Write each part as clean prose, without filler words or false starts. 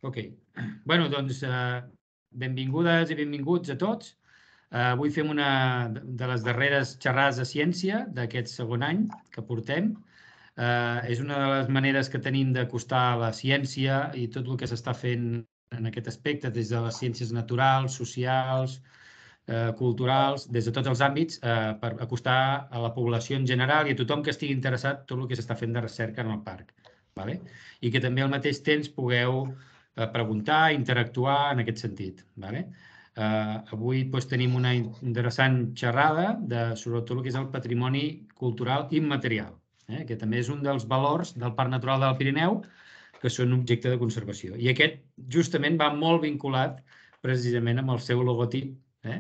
Ok. Bueno, doncs, benvingudes i benvinguts a tots. Avui fem una de les darreres xerrades de ciència d'aquest segon any que portem. És una de les maneres que tenim d'acostar la ciència i tot el que s'està fent en aquest aspecte, des de les ciències naturals, socials, culturals, des de tots els àmbits, per acostar a la població en general i a tothom que estigui interessat tot el que s'està fent de recerca en el parc. I que també al mateix temps pugueu preguntar, interactuar en aquest sentit. Avui tenim una interessant xerrada sobre tot el que és el patrimoni cultural immaterial, que també és un dels valors del Parc Natural del Pirineu que són objecte de conservació. I aquest justament va molt vinculat precisament amb el seu logotip,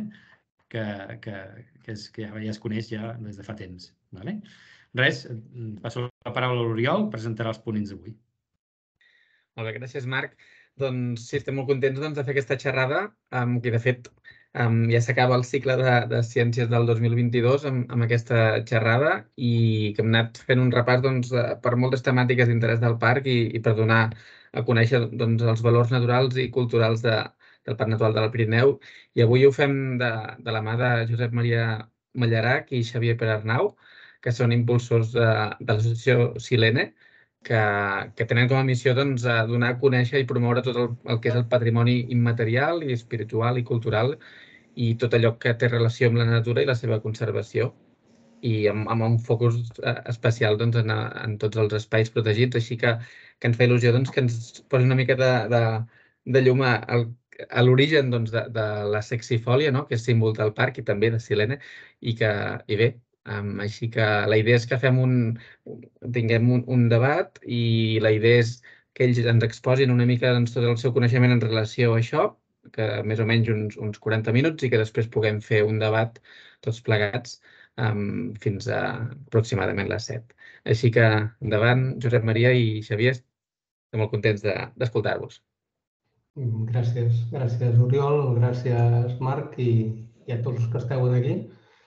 que ja es coneix ja des de fa temps. Res, passo la paraula a l'Oriol, presentarà els ponents d'avui. Molt bé, gràcies, Marc. Doncs sí, estem molt contents de fer aquesta xerrada, que de fet ja s'acaba el cicle de ciències del 2022 amb aquesta xerrada i que hem anat fent un repàs per moltes temàtiques d'interès del parc i per donar a conèixer els valors naturals i culturals del Parc Natural del Pirineu. I avui ho fem de la mà de Josep Maria Mallarach i Xavier Perarnau, que són impulsors de l'associació Silene, que tenen com a missió donar a conèixer i promoure tot el que és el patrimoni immaterial i espiritual i cultural i tot allò que té relació amb la natura i la seva conservació, i amb un focus especial en tots els espais protegits, així que ens fa il·lusió que ens posi una mica de llum a l'origen de la sexifòlia, que és símbol del parc i també de Silene, i bé, així que la idea és que tinguem un debat i la idea és que ells ens exposin una mica tot el seu coneixement en relació a això, que més o menys uns 40 minuts, i que després puguem fer un debat tots plegats fins a aproximadament les 7. Així que endavant, Josep Maria i Xavier, estem molt contents d'escoltar-vos. Gràcies, Oriol, gràcies, Marc, i a tots els que esteu aquí.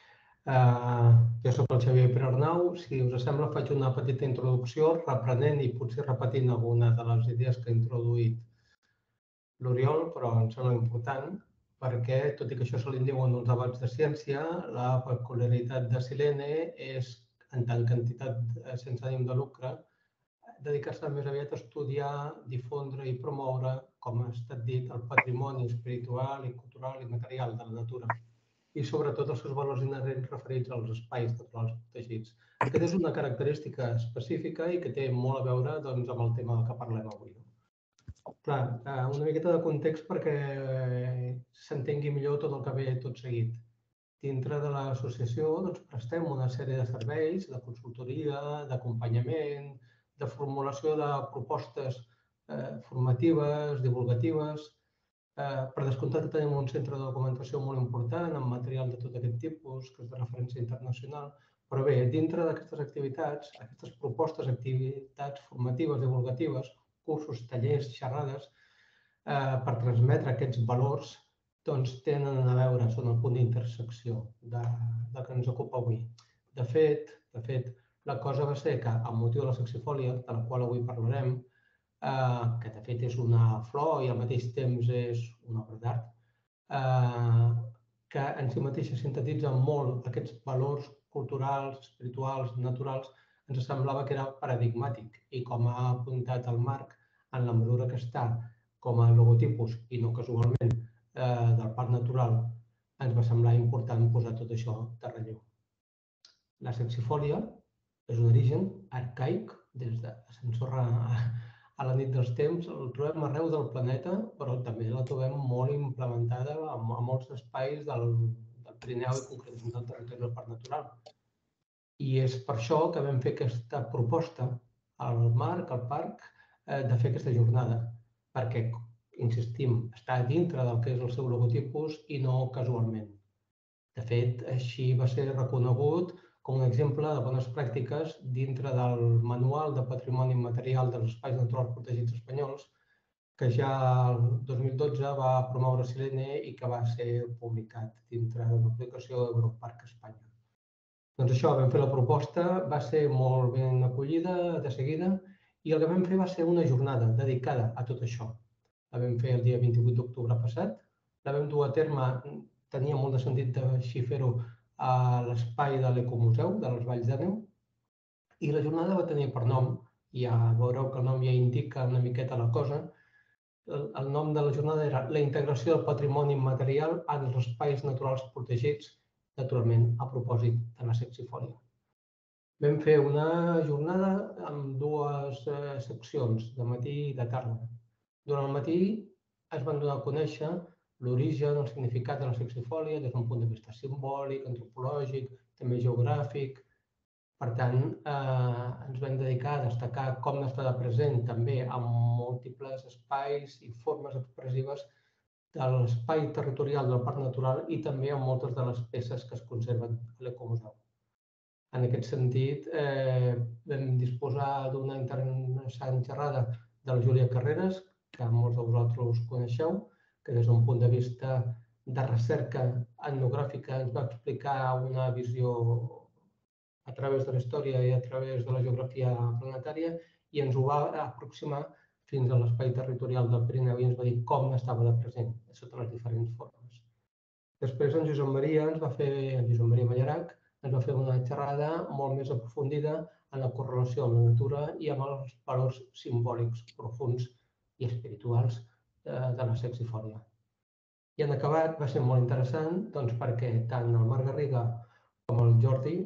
Jo soc el Xavier Perarnau. Si us sembla, faig una petita introducció reprenent i potser repetint alguna de les idees que ha introduït l'Oriol, però em sembla important perquè, tot i que això se li diuen uns debats de ciència, la peculiaritat de Silene és, en tant que entitat sense ànim de lucre, dedicar-se més aviat a estudiar, difondre i promoure, com ha estat dit, el patrimoni espiritual i cultural i material de la natura, i sobretot els seus valors inherents referits als espais naturals protegits. Aquesta és una característica específica i que té molt a veure amb el tema del que parlem avui. Clar, una miqueta de context perquè s'entengui millor tot el que ve tot seguit. Dintre de l'associació prestem una sèrie de serveis, de consultoria, d'acompanyament, de formulació de propostes formatives, divulgatives. Per descomptat que tenim un centre de documentació molt important amb material de tot aquest tipus, que és de referència internacional. Però bé, dintre d'aquestes activitats, aquestes propostes, activitats formatives, divulgatives, cursos, tallers, xerrades, per transmetre aquests valors, tenen a veure, són el punt d'intersecció del que ens ocupa avui. De fet, la cosa va ser que, amb motiu de la sexifòlia, de la qual avui parlarem, que de fet és una flor i al mateix temps és una obra d'art, que en si mateixa sintetitza molt aquests valors culturals, espirituals, naturals, ens semblava que era paradigmàtic. I com ha apuntat el Marc, en la mesura que està com a logotipus, i no casualment, del Parc Natural, ens va semblar important posar tot això de relleu. La sexifòlia és un origen arcaic, des de l'ascensor a la nit dels temps, el trobem arreu del planeta, però també la trobem molt implementada a molts espais del Pirineu i concretament del territori del Parc Natural. I és per això que vam fer aquesta proposta al Marc, al parc, de fer aquesta jornada, perquè, insistim, està dintre del que és el seu logotipus i no casualment. De fet, així va ser reconegut com un exemple de bones pràctiques dintre del Manual de Patrimoni Immaterial dels Espais Naturals Protegits Espanyols, que ja el 2012 va promoure Silene i que va ser publicat dintre de la publicació Europarc Espanya. Doncs això, vam fer la proposta, va ser molt ben acollida de seguida i el que vam fer va ser una jornada dedicada a tot això. la vam fer el dia 28 d'octubre passat. La vam dur a terme, tenia molt de sentit de així fer-ho a l'espai de l'Ecomuseu de les Valls d'Àneu, i la jornada va tenir per nom, ja veureu que el nom ja indica una miqueta la cosa, el nom de la jornada era la integració del patrimoni immaterial en els espais naturals protegits, naturalment a propòsit de la sexifòlia. Vam fer una jornada amb dues seccions, de matí i de tarda. Durant el matí es van donar a conèixer l'origen, el significat de la sexifòlia des d'un punt de vista simbòlic, antropològic, també geogràfic. Per tant, ens vam dedicar a destacar com estava present també en múltiples espais i formes expressives de l'espai territorial del Parc Natural i també en moltes de les peces que es conserven a l'Ecomuseu. En aquest sentit, vam disposar d'una interessant xerrada de la Júlia Carreras, que molts de vosaltres coneixeu, que des d'un punt de vista de recerca etnogràfica ens va explicar una visió a través de la història i a través de la geografia planetària i ens ho va aproximar fins a l'espai territorial del Pirineu i ens va dir com estava de present, sota les diferents formes. Després en Josep Maria Mallarac ens va fer una xerrada molt més aprofundida en la correlació amb la natura i amb els valors simbòlics profunds i espirituals de la sexifòlia. I en acabat va ser molt interessant perquè tant el Marc Garriga com el Jordi,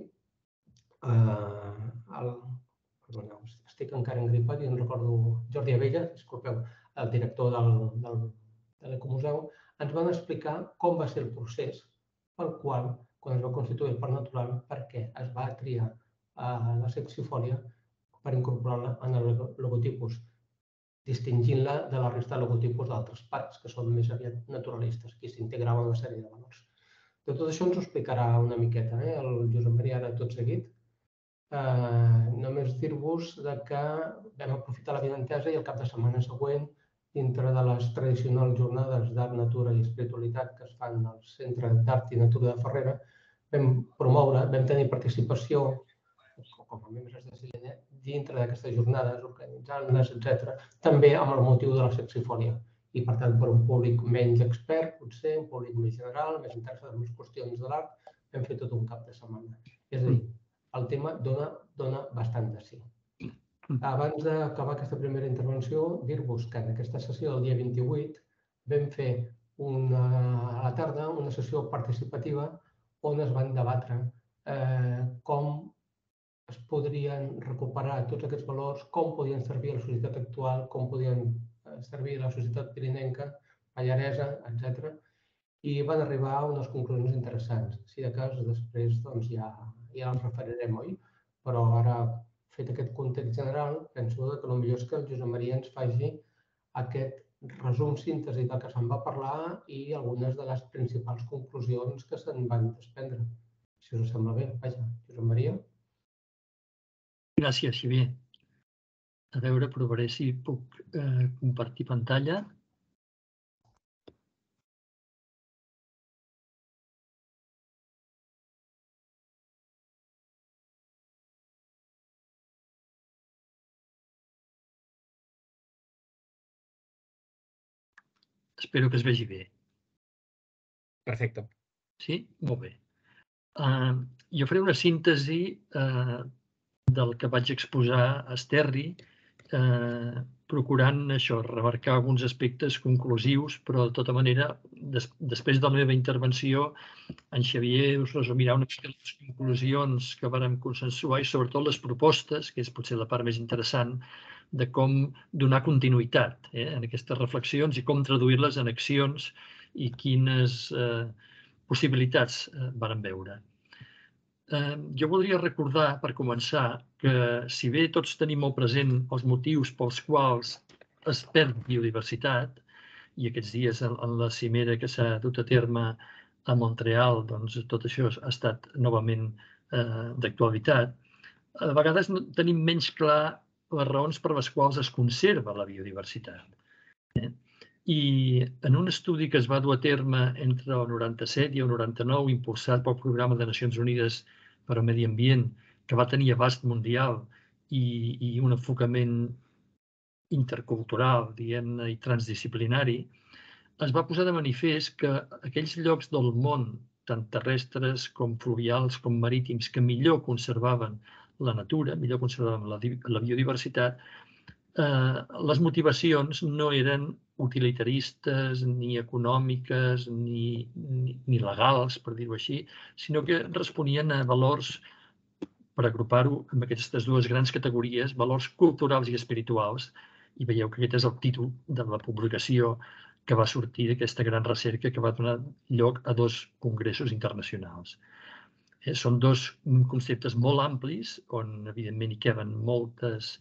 estic encara engripat i em recordo, Jordi Abella, disculpeu, el director de l'Ecomuseu, ens van explicar com va ser el procés pel qual, quan es va constituir el Parc Natural, perquè es va triar la sexifòlia per incorporar-la en el logotipus, distingint-la de la resta de logotipus d'altres parcs, que són més aviat naturalistes, que s'integraven una sèrie de valors. De tot això ens ho explicarà una miqueta el Josep Maria ara tot seguit. Només dir-vos que vam aprofitar l'avinentesa i el cap de setmana següent, dintre de les tradicionals jornades d'art, natura i espiritualitat que es fan al Centre d'Art i Natura de Ferrera, vam tenir participació, com a membres de CILENE, dintre d'aquestes jornades, organitzant-les, etc., també amb el motiu de la sexifòlia. I, per tant, per un públic menys expert, potser, un públic més general, més interessat en les qüestions de l'art, vam fer tot un cap de setmana. És a dir, el tema dona bastant de sí. Abans d'acabar aquesta primera intervenció, dir-vos que en aquesta sessió del dia 28 vam fer a la tarda una sessió participativa on es van debatre com es podrien recuperar tots aquests valors, com podien servir a la societat actual, com podien servir a la societat pirinenca, pallaresa, etc. I van arribar a unes conclusions interessants. Si de cas, després ja els referirem, oi? Però ara, fet aquest context general, penso que el millor és que el Josep Maria ens faci aquest resum síntesi del que se'n va parlar i algunes de les principals conclusions que se'n van desprendre. Si us sembla bé, vaja, Josep Maria. Gràcies, Xavier. A veure, provaré si puc compartir pantalla. Espero que es vegi bé. Perfecte. Sí? Molt bé. Jo faré una síntesi del que vaig exposar a Esterri, procurant això, remarcar alguns aspectes conclusius, però de tota manera, després de la meva intervenció, en Xavier us resumirà una mica les conclusions que vàrem consensuar i sobretot les propostes, que és potser la part més interessant, de com donar continuïtat en aquestes reflexions i com traduir-les en accions i quines possibilitats vàrem veure. Jo voldria recordar, per començar, que si bé tots tenim molt present els motius pels quals es perd biodiversitat, i aquests dies en la cimera que s'ha dut a terme a Montreal, doncs tot això ha estat novament d'actualitat, a vegades tenim menys clar les raons per les quals es conserva la biodiversitat. I en un estudi que es va dur a terme entre el 97 i el 99, impulsat pel Programa de Nacions Unides per al Medi Ambient, que va tenir abast mundial i un enfocament intercultural, diguem-ne, i transdisciplinari, es va posar de manifest que aquells llocs del món, tant terrestres com fluvials com marítims, que millor conservaven la natura, millor conservaven la biodiversitat, les motivacions no eren utilitaristes, ni econòmiques, ni legals, per dir-ho així, sinó que responien a valors, per agrupar-ho en aquestes dues grans categories, valors culturals i espirituals, i veieu que aquest és el títol de la publicació que va sortir d'aquesta gran recerca que va donar lloc a 2 congressos internacionals. Són 2 conceptes molt amplis, on evidentment hi queben moltes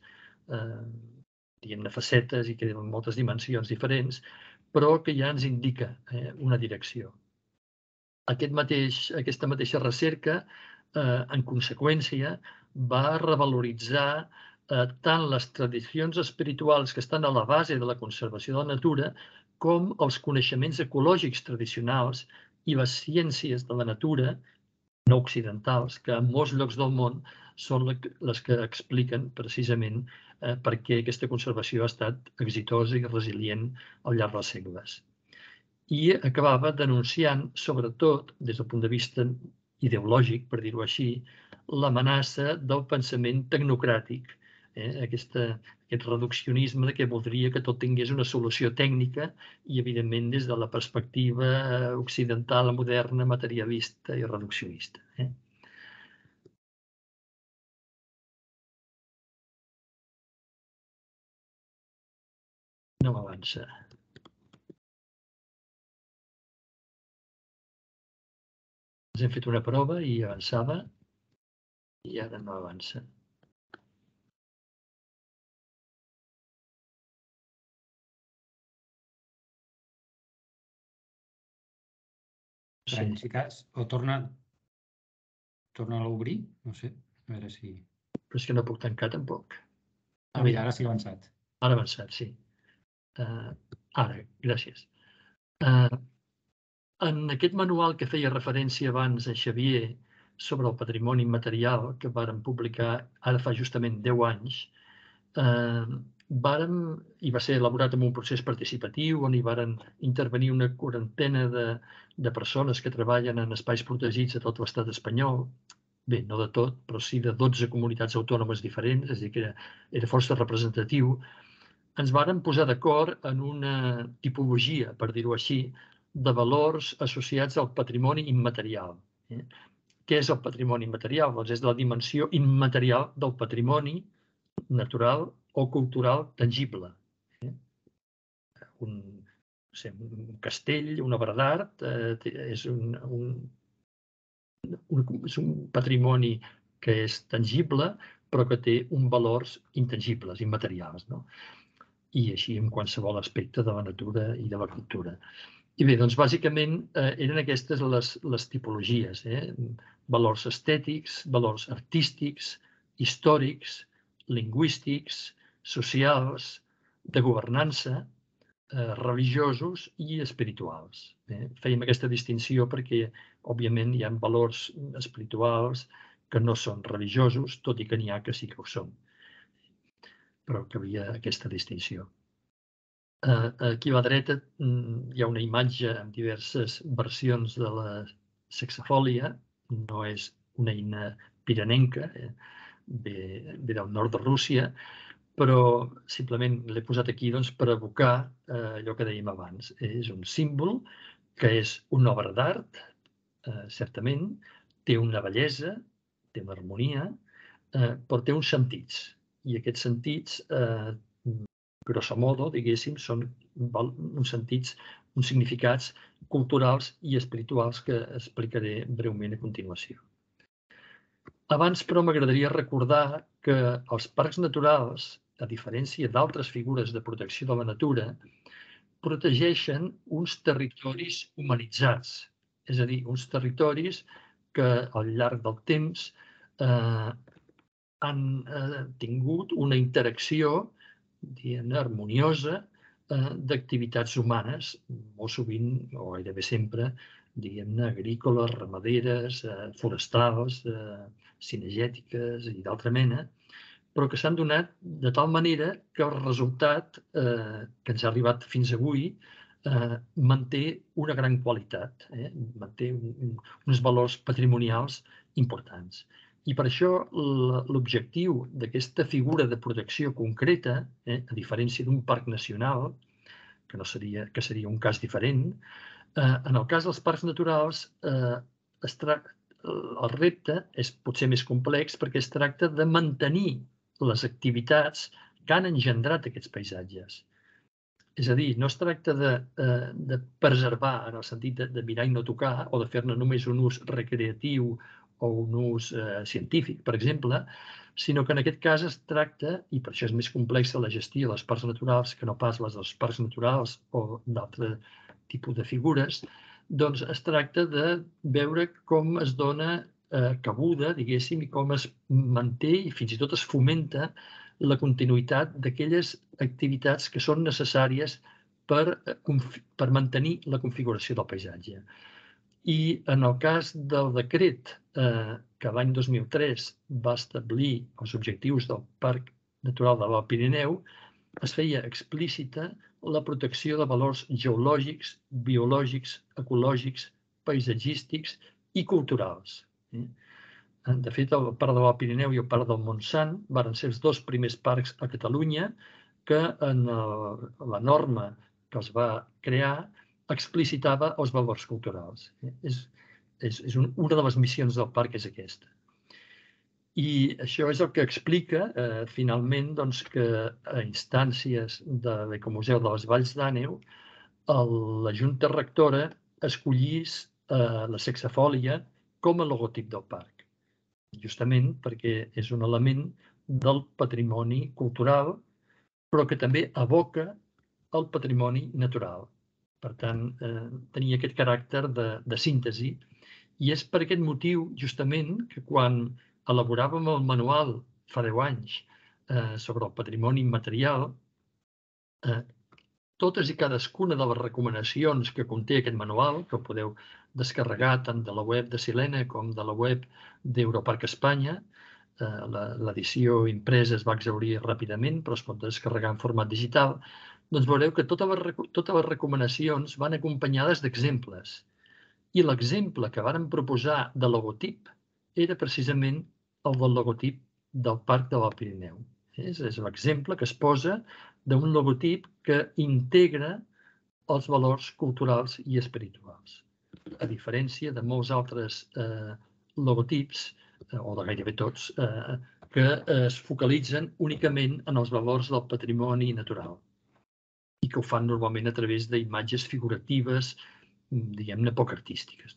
facetes i queden moltes dimensions diferents, però que ja ens indica una direcció. Aquesta mateixa recerca, en conseqüència, va revaloritzar tant les tradicions espirituals que estan a la base de la conservació de la natura com els coneixements ecològics tradicionals i les ciències de la natura no occidentals, que en molts llocs del món són les que expliquen precisament per què aquesta conservació ha estat exitosa i resilient al llarg dels segles. I acabava denunciant, sobretot des del punt de vista ideològic, per dir-ho així, l'amenaça del pensament tecnocràtic, aquest reduccionisme que voldria que tot tingués una solució tècnica i, evidentment, des de la perspectiva occidental, moderna, materialista i reduccionista. No m'avança. Ens hem fet una prova i avançava i ara no avança. En aquest cas, o torna a obrir, no sé, a veure si... Però és que no puc tancar tampoc. Mira, ara sí que ha avançat. Ara ha avançat, sí. Ara, gràcies. En aquest manual que feia referència abans a Xavier sobre el patrimoni immaterial, que vàrem publicar ara fa justament 10 anys, i va ser elaborat amb un procés participatiu on hi varen intervenir una quarantena de persones que treballen en espais protegits a tot l'estat espanyol. Bé, no de tot, però sí de 12 comunitats autònomes diferents, és a dir, que era força representatiu. Ens vàrem posar d'acord en una tipologia, per dir-ho així, de valors associats al patrimoni immaterial. Què és el patrimoni immaterial? Doncs és la dimensió immaterial del patrimoni natural o cultural tangible. Un castell, una obra d'art, és un patrimoni que és tangible, però que té uns valors intangibles, immaterials, no? I així en qualsevol aspecte de la natura i de la cultura. I bé, doncs bàsicament eren aquestes les tipologies, valors estètics, valors artístics, històrics, lingüístics, socials, de governança, religiosos i espirituals. Fèiem aquesta distinció perquè, òbviament, hi ha valors espirituals que no són religiosos, tot i que n'hi ha que sí que ho són. Però que hi havia aquesta distinció. Aquí a la dreta hi ha una imatge amb diverses versions de la sexafòlia. No és una eina piranenca, ve del nord de Rússia, però simplement l'he posat aquí per evocar allò que dèiem abans. És un símbol que és una obra d'art, certament, té una bellesa, té una harmonia, però té uns sentits. I aquests sentits, grosso modo, diguéssim, són uns sentits, uns significats culturals i espirituals que explicaré breument a continuació. Abans, però, m'agradaria recordar que els parcs naturals, a diferència d'altres figures de protecció de la natura, protegeixen uns territoris humanitzats, és a dir, uns territoris que al llarg del temps han tingut una interacció harmoniosa d'activitats humanes, molt sovint, o gairebé sempre, agrícoles, ramaderes, forestals, cinegètiques i d'altra mena, però que s'han donat de tal manera que el resultat que ens ha arribat fins avui manté una gran qualitat, manté uns valors patrimonials importants. I per això l'objectiu d'aquesta figura de protecció concreta, a diferència d'un parc nacional, que seria un cas diferent, en el cas dels parcs naturals el repte és potser més complex perquè es tracta de mantenir les activitats que han engendrat aquests paisatges. És a dir, no es tracta de preservar en el sentit de mirar i no tocar o de fer-ne només un ús recreatiu o un ús científic, per exemple, sinó que en aquest cas es tracta, i per això és més complexa la gestió dels parcs naturals que no pas les dels parcs naturals o d'altre tipus de figures, doncs es tracta de veure com es dona cabuda, diguéssim, i com es manté i fins i tot es fomenta la continuïtat d'aquelles activitats que són necessàries per mantenir la configuració del paisatge. I en el cas del decret que l'any 2003 va establir els objectius del Parc Natural de l'Alt Pirineu, es feia explícita la protecció de valors geològics, biològics, ecològics, paisatgístics i culturals. De fet, el Parc de l'Alt Pirineu i el Parc del Montsant van ser els dos primers parcs a Catalunya que en la norma que els va crear explicitava els valors culturals. Una de les missions del parc és aquesta. I això és el que explica, finalment, que a instàncies de l'Ecomuseu de les Valls d'Àneu, la Junta Rectora escollís la sexafòlia com a logotip del parc, justament perquè és un element del patrimoni cultural, però que també evoca el patrimoni natural. Per tant, tenia aquest caràcter de síntesi. I és per aquest motiu, justament, que quan elaboràvem el manual fa 10 anys sobre el patrimoni immaterial, totes i cadascuna de les recomanacions que conté aquest manual, que podeu descarregar tant de la web de Silene com de la web d'Europarc Espanya, l'edició impresa es va exhaurir ràpidament, però es pot descarregar en format digital, doncs veureu que totes les recomanacions van acompanyades d'exemples. I l'exemple que vàrem proposar de logotip era precisament el del logotip del Parc de l'Alt Pirineu. És l'exemple que es posa d'un logotip que integra els valors culturals i espirituals, a diferència de molts altres logotips, o de gairebé tots, que es focalitzen únicament en els valors del patrimoni natural i que ho fan normalment a través d'imatges figuratives, diguem-ne, poc artístiques.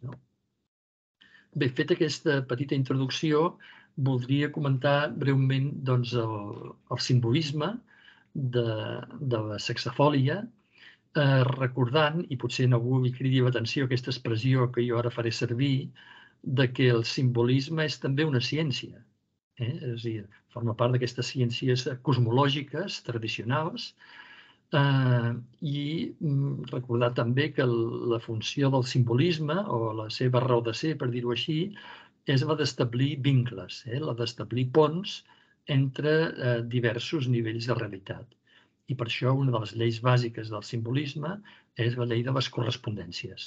Bé, feta aquesta petita introducció, voldria comentar breument el simbolisme de la sexafòlia, recordant, i potser a algú li cridi l'atenció aquesta expressió que jo ara faré servir, que el simbolisme és també una ciència. És a dir, forma part d'aquestes ciències cosmològiques tradicionals, i recordar també que la funció del simbolisme, o la seva raó de ser, per dir-ho així, és la d'establir vincles, la d'establir ponts entre diversos nivells de realitat. I per això una de les lleis bàsiques del simbolisme és la llei de les correspondències.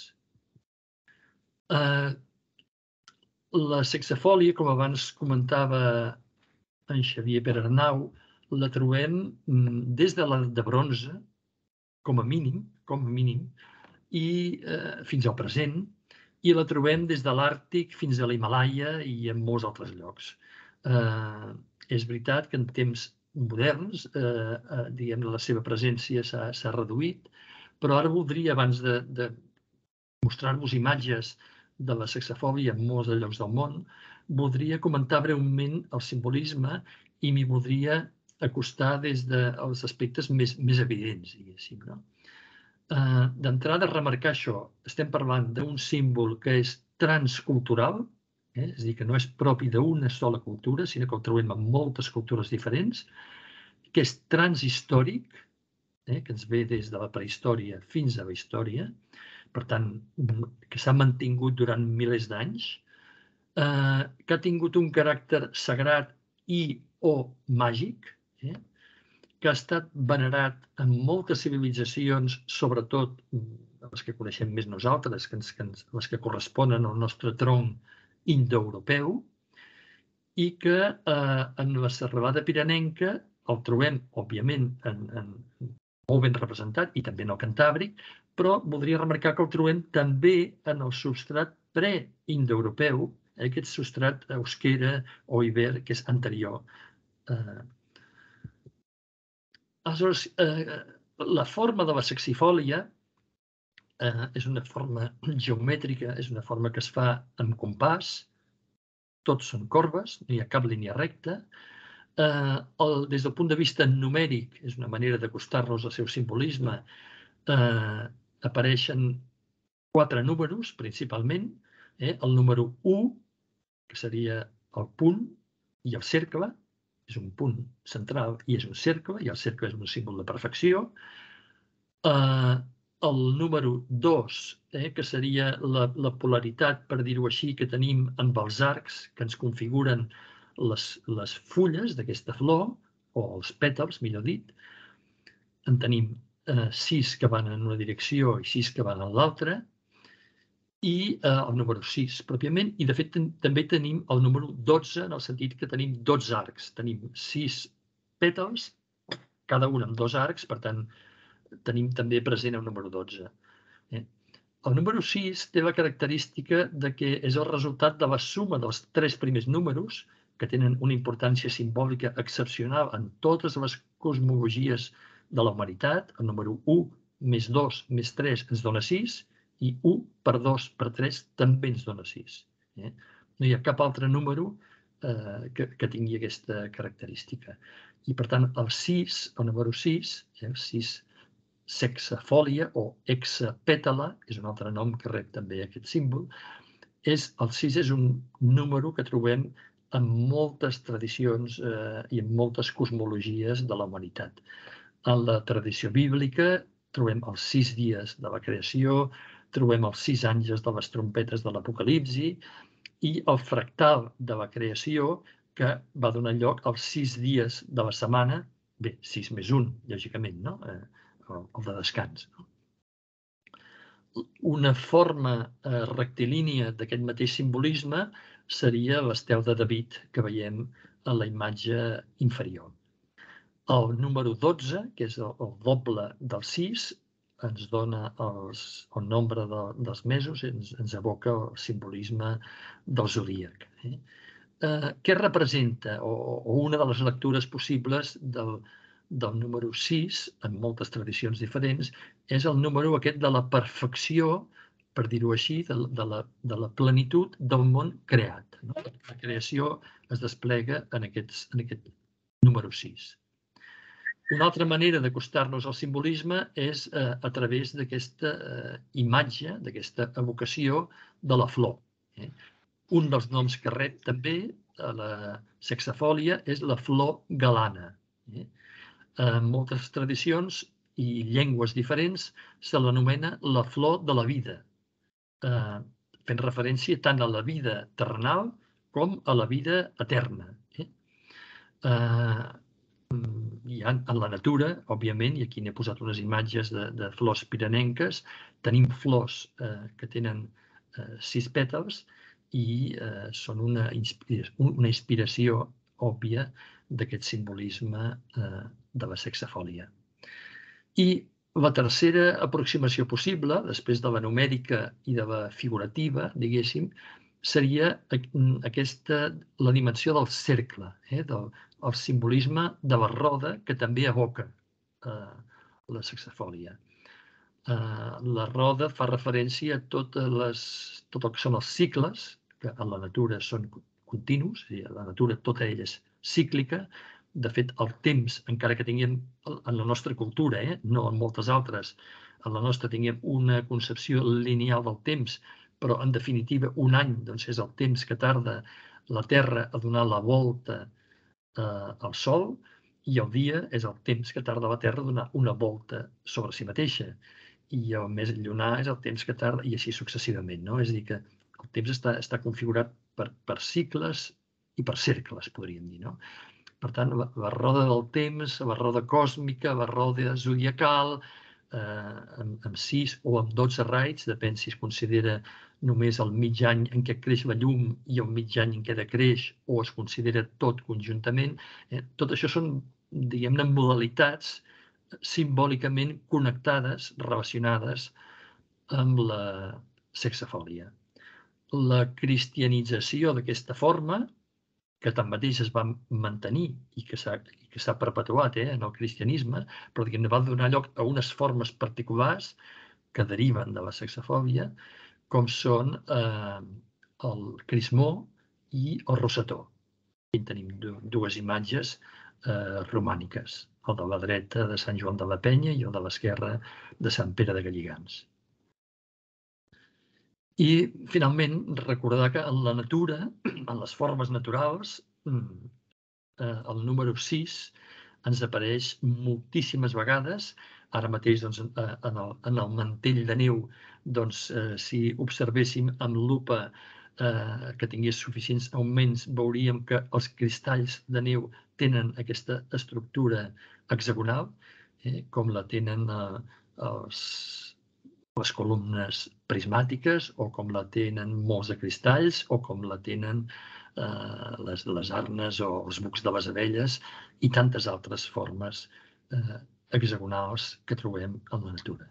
La sexafòlia, com abans comentava en Xavier Perarnau, la trobem des de l'edat de bronze, com a mínim, i fins al present, i la trobem des de l'Àrtic fins a l'Himàlaia i en molts altres llocs. És veritat que en temps moderns, diguem-ne, la seva presència s'ha reduït, però ara voldria, abans de mostrar-vos imatges de la sexafòlia en molts llocs del món, voldria comentar breument el simbolisme i m'hi voldria acostar des dels aspectes més evidents, diguéssim. D'entrada, remarcar això. Estem parlant d'un símbol que és transcultural, és a dir, que no és propi d'una sola cultura, sinó que el trobem en moltes cultures diferents, que és transhistòric, que ens ve des de la prehistòria fins a la història, per tant, que s'ha mantingut durant milers d'anys, que ha tingut un caràcter sagrat i o màgic, que ha estat venerat en moltes civilitzacions, sobretot les que coneixem més nosaltres, les que corresponen al nostre tronc indoeuropeu, i que en la serralada pirenenca el trobem, òbviament, molt ben representat, i també en el Cantàbric, però voldria remarcar que el trobem també en el substrat pre-indoeuropeu, aquest substrat euskera o iber, que és anterior. Aleshores, la forma de la sexifòlia és una forma geomètrica, és una forma que es fa amb compàs, tots són corbes, no hi ha cap línia recta. Des del punt de vista numèric, és una manera d'acostar-nos al seu simbolisme, apareixen 4 números, principalment. El número 1, que seria el punt, i el cercle, és un punt central i és un cercle, i el cercle és un símbol de perfecció. El número 2, que seria la polaritat, per dir-ho així, que tenim amb els arcs que ens configuren les fulles d'aquesta flor, o els pètals, millor dit. En tenim 6 que van en una direcció i 6 que van en l'altra, i el número 6, pròpiament, i de fet també tenim el número 12, en el sentit que tenim 12 arcs. Tenim 6 pètals, cada un amb 2 arcs, per tant, tenim també present el número 12. El número 6 té la característica de que és el resultat de la suma dels 3 primers números, que tenen una importància simbòlica excepcional en totes les cosmologies de la humanitat. El número 1 més 2 més 3 ens dona 6, i 1 per 2 per 3 també ens dona 6. No hi ha cap altre número que tingui aquesta característica. I, per tant, el 6, el número 6, 6 sexafòlia o hexapètala, és un altre nom que rep també aquest símbol, el 6 és un número que trobem en moltes tradicions i en moltes cosmologies de la humanitat. En la tradició bíblica trobem els 6 dies de la creació, trobem els 6 àngels de les trompetes de l'Apocalipsi i el fractal de la creació que va donar lloc als 6 dies de la setmana, bé, 6 més 1, lògicament, no? El de descans. Una forma rectilínia d'aquest mateix simbolisme seria l'estel de David que veiem a la imatge inferior. El número 12, que és el doble del 6, ens dona el nombre dels mesos, ens evoca el simbolisme del zodíac. Què representa, o una de les lectures possibles del número 6, en moltes tradicions diferents, és el número aquest de la perfecció, per dir-ho així, de la plenitud del món creat. La creació es desplega en aquest número 6. Una altra manera d'acostar-nos al simbolisme és a través d'aquesta imatge, d'aquesta evocació de la flor. Un dels noms que rep també a la sexafòlia és la flor galana. En moltes tradicions i llengües diferents se l'anomena la flor de la vida, fent referència tant a la vida terrenal com a la vida eterna. Hi ha en la natura, òbviament, i aquí n'he posat unes imatges de flors pirenenques, tenim flors que tenen 6 pètals i són una inspiració òbvia d'aquest simbolisme de la sexafòlia. I la tercera aproximació possible, després de la numèrica i de la figurativa, diguéssim, seria la dimensió del cercle, el simbolisme de la roda que també evoca la sexafòlia. La roda fa referència a tot el que són els cicles, que en la natura són continus, a la natura tota ella és cíclica. De fet, el temps, encara que tinguem en la nostra cultura, no en moltes altres, en la nostra tinguem una concepció lineal del temps, però en definitiva un any és el temps que tarda la Terra a donar la volta al Sol i el dia és el temps que tarda la Terra a donar una volta sobre si mateixa. I el més llunar és el temps que tarda, i així successivament. És a dir, que el temps està configurat per cicles hipercercles, podríem dir, no? Per tant, la roda del temps, la roda còsmica, la roda zodiacal, amb 6 o amb 12 raids, depèn si es considera només el mig any en què creix la llum i el mig any en què decreix o es considera tot conjuntament. Tot això són, diguem-ne, modalitats simbòlicament connectades, relacionades amb la sexafòlia. La cristianització d'aquesta forma, que tanmateix es va mantenir i que s'ha perpetuat en el cristianisme, però que va donar lloc a unes formes particulars que deriven de la sexafòbia, com són el crismó i el rosetó. Aquí tenim dues imatges romàniques, el de la dreta de Sant Joan de la Penya i el de l'esquerra de Sant Pere de Galligans. I, finalment, recordar que en la natura, en les formes naturals, el número 6 ens apareix moltíssimes vegades. Ara mateix, en el mantell de neu, si observéssim amb lupa que tingués suficients augments, veuríem que els cristalls de neu tenen aquesta estructura hexagonal, com la tenen les columnes prismàtiques, o com la tenen molts de cristalls, o com la tenen les arnes o els bucs de les abelles i tantes altres formes hexagonals que trobem en la natura.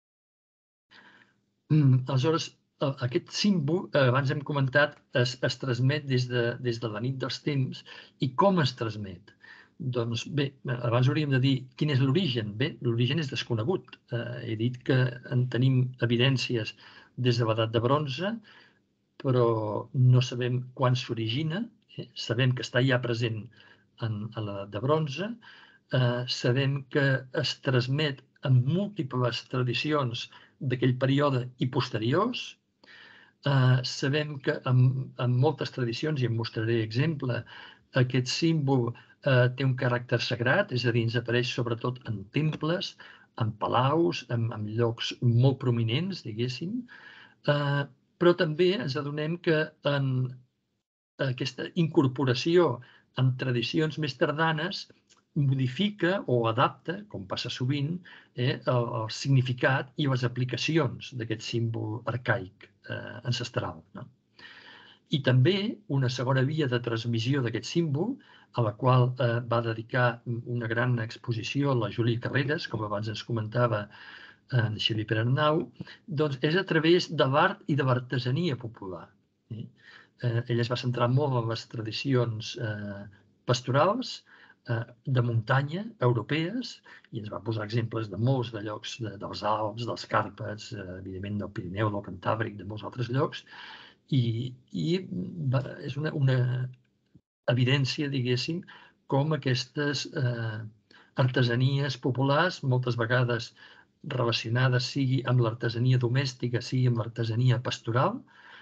Aleshores, aquest símbol, abans hem comentat, es transmet des de la nit dels temps. I com es transmet? Doncs bé, abans hauríem de dir quin és l'origen. Bé, l'origen és desconegut. He dit que en tenim evidències des de l'edat de bronze, però no sabem quan s'origina. Sabem que està ja present en l'edat de bronze. Sabem que es transmet en múltiples tradicions d'aquell període i posteriors. Sabem que en moltes tradicions, i en mostraré exemple, aquest símbol té un caràcter sagrat, és a dir, ens apareix sobretot en temples, en palaus, en llocs molt prominents, diguéssim, però també ens adonem que en aquesta incorporació en tradicions més tardanes modifica o adapta, com passa sovint, el significat i les aplicacions d'aquest símbol arcaic ancestral. I també una segona via de transmissió d'aquest símbol, a la qual va dedicar una gran exposició la Júlia Carreras, com abans ens comentava en Xavier Perarnau, doncs és a través de l'art i de l'artesania popular. Ell es va centrar molt en les tradicions pastorals, de muntanya, europees, i ens va posar exemples de molts de llocs dels Alps, dels Càrpats, evidentment del Pirineu, del Cantàbric, de molts altres llocs, i és una evidència, diguéssim, com aquestes artesanies populars, moltes vegades relacionades sigui amb l'artesania domèstica, sigui amb l'artesania pastoral,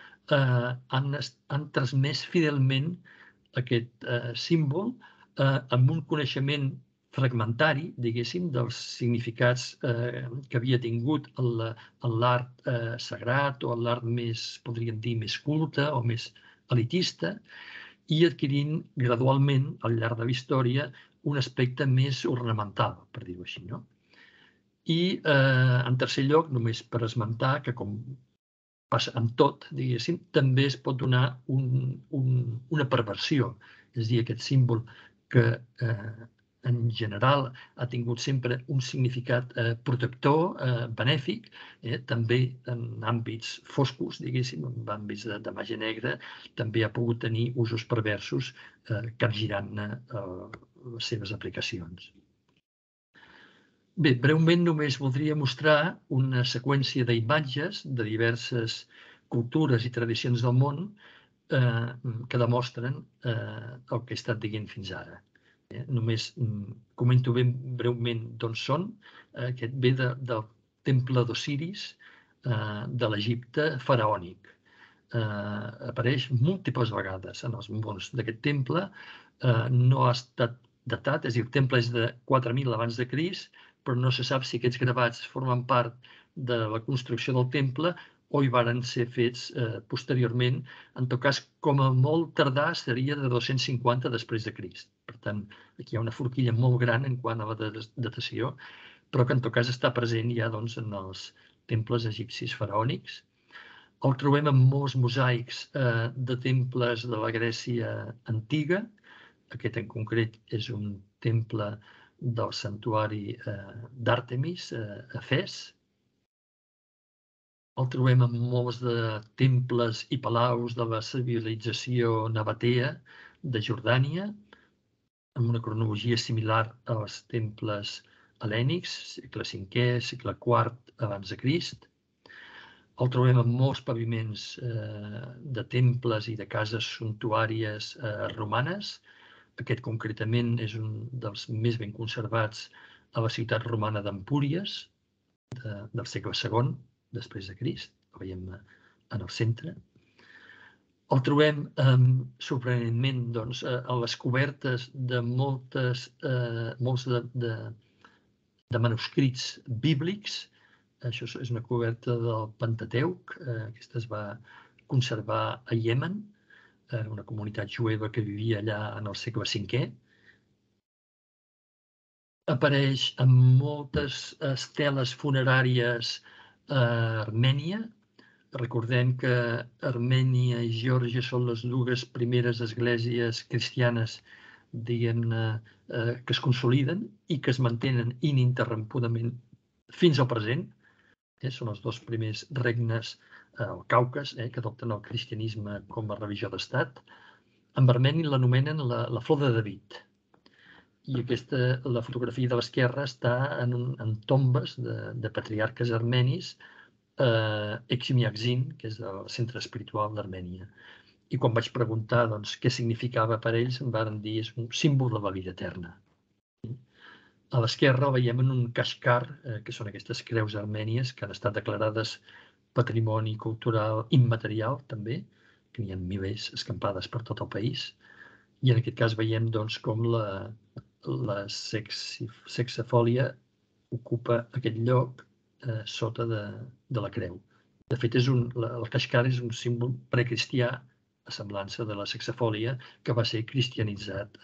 han transmès fidelment aquest símbol amb un coneixement fragmentari, diguéssim, dels significats que havia tingut en l'art sagrat o en l'art més, podríem dir, més culte o més elitista, i adquirint gradualment, al llarg de la història, un aspecte més ornamental, per dir-ho així. I, en tercer lloc, només per esmentar que, com passa amb tot, diguéssim, també es pot donar una perversió. És a dir, aquest símbol que en general ha tingut sempre un significat protector, benèfic, també en àmbits foscos, diguéssim, en àmbits de màgia negra, també ha pogut tenir usos perversos capgirant-ne les seves aplicacions. Bé, breument només voldria mostrar una seqüència d'imatges de diverses cultures i tradicions del món que demostren el que he estat dient fins ara. Només comento ben breument d'on són. Aquest ve del temple d'Osiris de l'Egipte faraònic. Apareix múltiples vegades en els murs d'aquest temple. No ha estat datat, és a dir, el temple és de 4.000 abans de Crist, però no se sap si aquests gravats formen part de la construcció del temple o hi varen ser fets posteriorment. En tot cas, com a molt tardar seria de 250 després de Crist. Per tant, aquí hi ha una forquilla molt gran en quant a la datació, però que en tot cas està present ja en els temples egipcis faraònics. El trobem en molts mosaics de temples de la Grècia antiga. Aquest en concret és un temple del santuari d'Àrtemis a Fes. El trobem en molts de temples i palaus de la civilització nabatea de Jordània, amb una cronologia similar als temples hel·lènics, segle V, segle IV abans de Crist. El trobem en molts paviments de temples i de cases suntuàries romanes. Aquest concretament és un dels més ben conservats a la ciutat romana d'Empúries, del segle II després de Crist. El veiem en el centre. El trobem sorprenentment a les cobertes de molts de manuscrits bíblics. Això és una coberta del Pentateuc. Aquesta es va conservar a Iemen, una comunitat jueva que vivia allà en el segle V. Apareix en moltes esteles funeràries a Armènia. Recordem que Armènia i Geòrgia són les dues primeres esglésies cristianes, diguem-ne, que es consoliden i que es mantenen ininterrompudament fins al present. Són els dos primers regnes al Caucas que adopten el cristianisme com a religió d'estat. En Armènia l'anomenen la flor de David. I la fotografia de l'esquerra està en tombes de patriarques armenis Eximiakzin, que és el centre espiritual d'Armènia. I quan vaig preguntar què significava per ells, em van dir que és un símbol de la vida eterna. A l'esquerra el veiem en un kashkar, que són aquestes creus armènies que han estat declarades patrimoni cultural immaterial, també, que n'hi ha milers escampades per tot el país. I en aquest cas veiem com la sexafòlia ocupa aquest lloc sota de la creu. De fet, el kashkar és un símbol precristià a semblança de la sexafòlia que va ser cristianitzat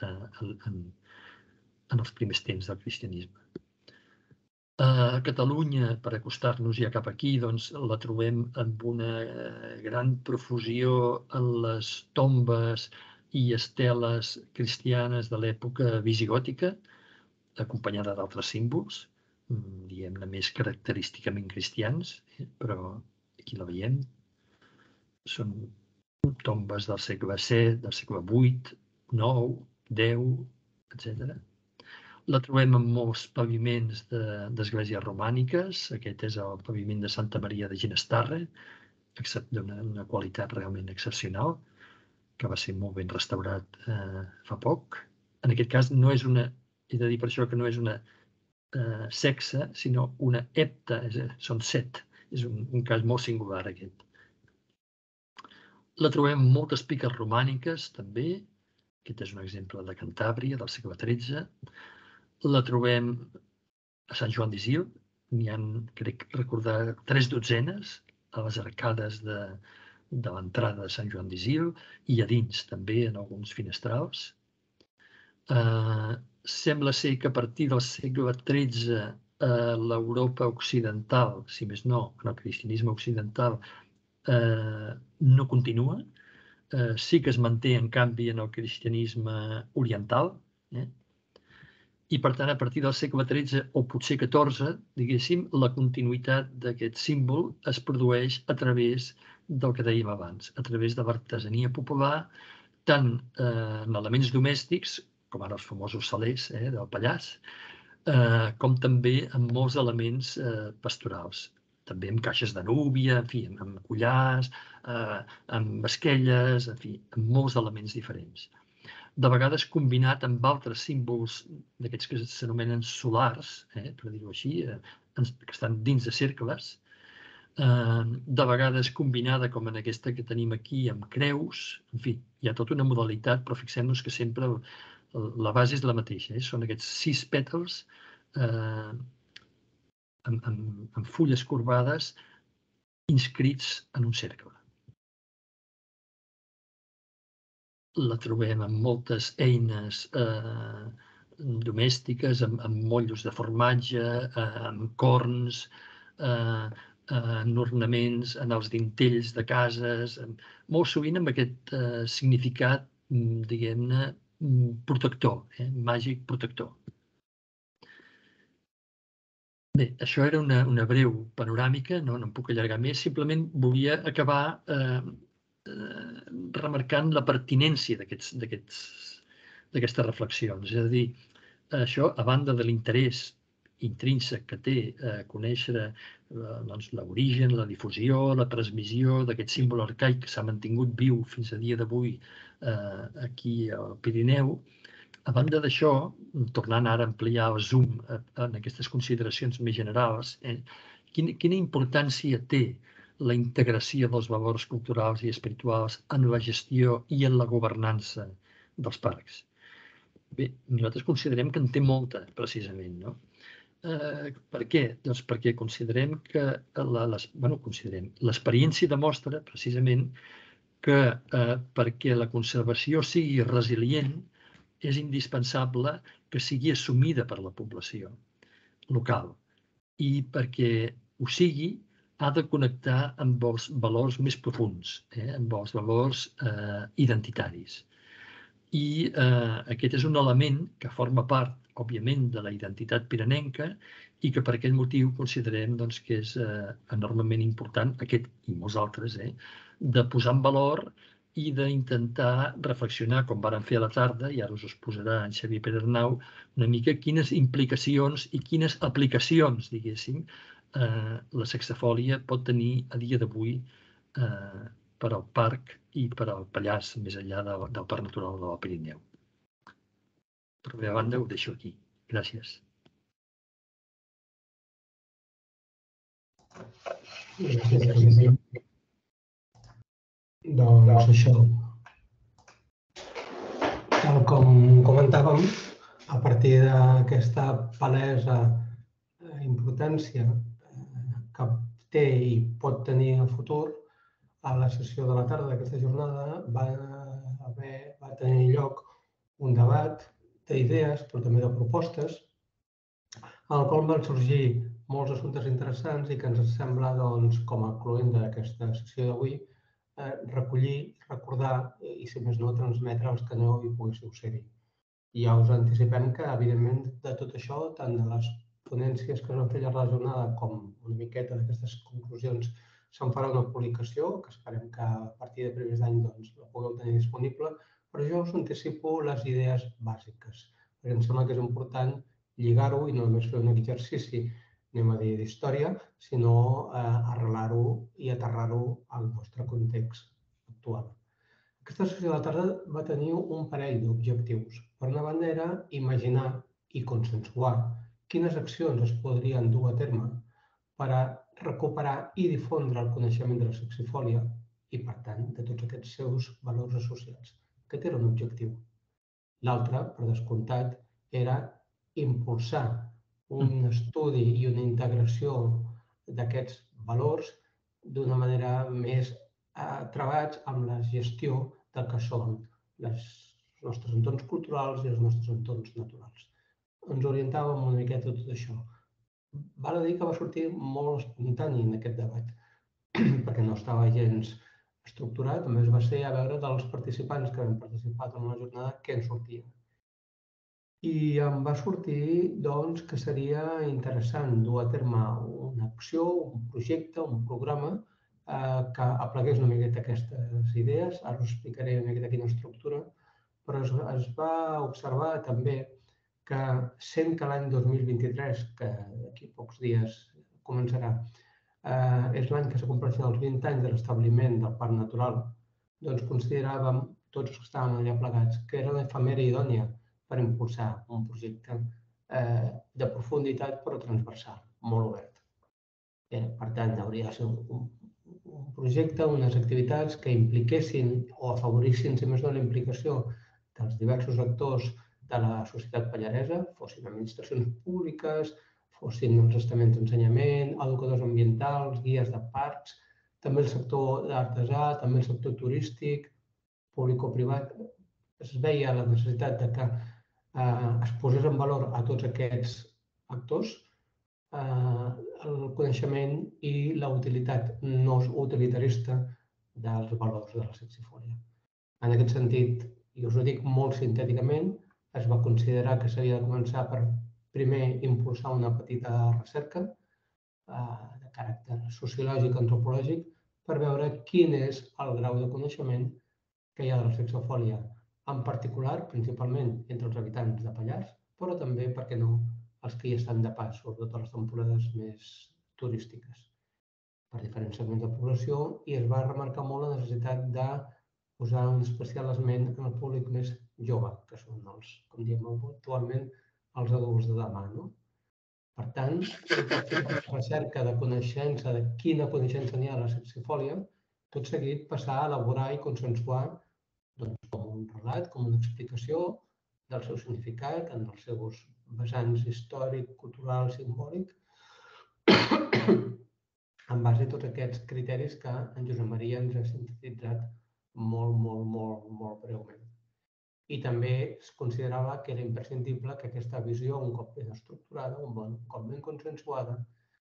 en els primers temps del cristianisme. A Catalunya, per acostar-nos ja cap aquí, la trobem amb una gran profusió en les tombes i esteles cristianes de l'època visigòtica, acompanyada d'altres símbols, diguem-ne més característicament cristians, però aquí la veiem. Són tombes del segle VII, del segle VIII, IX, X, etc. La trobem en molts paviments d'esglésies romàniques. Aquest és el paviment de Santa Maria de Ginestarre, d'una qualitat realment excepcional, que va ser molt ben restaurat fa poc. En aquest cas no és he de dir per això que no és una sexe, sinó una hepta, són 7. És un cas molt singular, aquest. La trobem en moltes piques romàniques, també. Aquest és un exemple de Cantàbria, del segle XIII. La trobem a Sant Joan d'Isil. N'hi ha, crec recordar, 3 dotzenes a les arcades de l'entrada de Sant Joan d'Isil i a dins, també, en alguns finestrals. Sembla ser que a partir del segle XIII a l'Europa occidental, si més no, en el cristianisme occidental, no continua. Sí que es manté, en canvi, en el cristianisme oriental. I, per tant, a partir del segle XIII o potser XIV, diguéssim, la continuïtat d'aquest símbol es produeix a través del que dèiem abans, a través de l'artesania popular, tant en elements domèstics, com ara els famosos salers del Pallars, com també en molts elements pastorals. També amb caixes de núvia, en fi, amb collars, amb esquelles, en fi, amb molts elements diferents. De vegades combinat amb altres símbols d'aquests que s'anomenen solars, per dir-ho així, que estan dins de cercles, de vegades combinada, com en aquesta que tenim aquí, amb creus. En fi, hi ha tota una modalitat, però fixem-nos que sempre la base és la mateixa. Són aquests 6 pètals amb fulles corbades inscrits en un cercle. La trobem amb moltes eines domèstiques, amb mollos de formatge, amb corns, en ornaments, en els dintells de cases, molt sovint amb aquest significat, diguem-ne, protector, màgic protector. Bé, això era una breu panoràmica, no em puc allargar més, simplement volia acabar remarcant la pertinència d'aquestes reflexions. És a dir, això, a banda de l'interès intrínsec que té conèixer l'origen, la difusió, la transmissió d'aquest símbol arcaic que s'ha mantingut viu fins a dia d'avui aquí al Pirineu, a banda d'això, tornant ara a ampliar el zoom en aquestes consideracions més generals, quina importància té la integració dels valors culturals i espirituals en la gestió i en la governança dels parcs? Bé, nosaltres considerem que en té molta, precisament, no? Per què? Doncs perquè considerem que l'experiència demostra, precisament, que perquè la conservació sigui resilient és indispensable que sigui assumida per la població local i perquè ho sigui ha de connectar amb els valors més profuns, amb els valors identitaris. I aquest és un element que forma part, òbviament, de la identitat pirinenca i que per aquest motiu considerem que és enormement important, aquest i molts altres, de posar en valor i d'intentar reflexionar, com vàrem fer a la tarda, i ara us exposarà en Xavier Pere-Arnau, una mica quines implicacions i quines aplicacions, diguéssim, la sexafòlia pot tenir a dia d'avui per al parc i per al Pallars, més enllà del Parc Natural del Pirineu. Per la meva banda, ho deixo aquí. Gràcies. Doncs això, tal com comentàvem, a partir d'aquesta palesa importància que té i pot tenir el futur, a la sessió de la tarda d'aquesta jornada va tenir lloc un debat d'idees, però també de propostes, en el qual van sorgir molts assumptes interessants i que ens sembla, com a cloenda d'aquesta sessió d'avui, recollir, recordar i, si més no, transmetre als que no hi poguéssiu ser-hi. I ja us anticipem que, evidentment, de tot això, tant de les ponències que es van fer a la jornada com una miqueta d'aquestes conclusions, se'n farà una publicació, que esperem que a partir de primers d'any la pugueu tenir disponible, però jo us anticipo les idees bàsiques, perquè em sembla que és important lligar-ho i no només fer un exercici, anem a dir, d'història, sinó arrelar-ho i aterrar-ho al nostre context actual. Aquesta sessió de la tarda va tenir un parell d'objectius. Per una banda era imaginar i consensuar quines accions es podrien dur a terme per a recuperar i difondre el coneixement de la sexifòlia i, per tant, de tots aquests seus valors associats. Aquest era un objectiu. L'altre, per descomptat, era impulsar un estudi i una integració d'aquests valors d'una manera més trebats amb la gestió del que són els nostres entorns culturals i els nostres entorns naturals. Ens orientàvem una miqueta a tot això. Val a dir que va sortir molt espontani en aquest debat, perquè no estava gens estructurat, només va ser a veure dels participants que han participat en la jornada què en sortia. I em va sortir que seria interessant dur a terme una acció, un projecte, un programa que aplegués una miqueta aquestes idees. Ara us explicaré una miqueta quina estructura, però es va observar també que, sent que l'any 2023, que d'aquí a pocs dies començarà, és l'any que s'acompleixen els 20 anys de l'establiment del Parc Natural, doncs consideràvem, tots els que estàvem allà plegats, que era l'efemèria idònia per impulsar un projecte de profunditat però transversal, molt obert. Per tant, hauria de ser un projecte, unes activitats que impliquessin o afavorissin, si més no, la implicació dels diversos actors de la societat pallaresa, fossin administracions públiques, fossin els estaments d'ensenyament, educadors ambientals, guies de parcs, també el sector d'artesà, també el sector turístic, público-privat. Es veia la necessitat de que es posés en valor a tots aquests actors el coneixement i la utilitat no utilitarista dels valors de la sexifòlia. En aquest sentit, i us ho dic molt sintèticament, es va considerar que s'havia de començar per primer impulsar una petita recerca de caràcter sociològic, antropològic, per veure quin és el grau de coneixement que hi ha de la sexofòlia, en particular, principalment, entre els habitants de Pallars, però també, per què no, els que hi estan de pas, sobretot a les temporades més turístiques, per diferents segments de població, i es va remarcar molt la necessitat de posar un especial esment en el públic més jove, que són els, com diem actualment, els adults de demà. Per tant, la recerca de coneixença, de quina coneixença n'hi ha de la sexifòlia, tot seguit passar a elaborar i consensuar com un relat, com una explicació del seu significat, en els seus vessants històric, cultural, simbòlic, en base a tots aquests criteris que en Josep Maria ens ha sintetitzat molt breument. I també es considerava que era imprescindible que aquesta visió, un cop ben estructurada, un cop ben consensuada,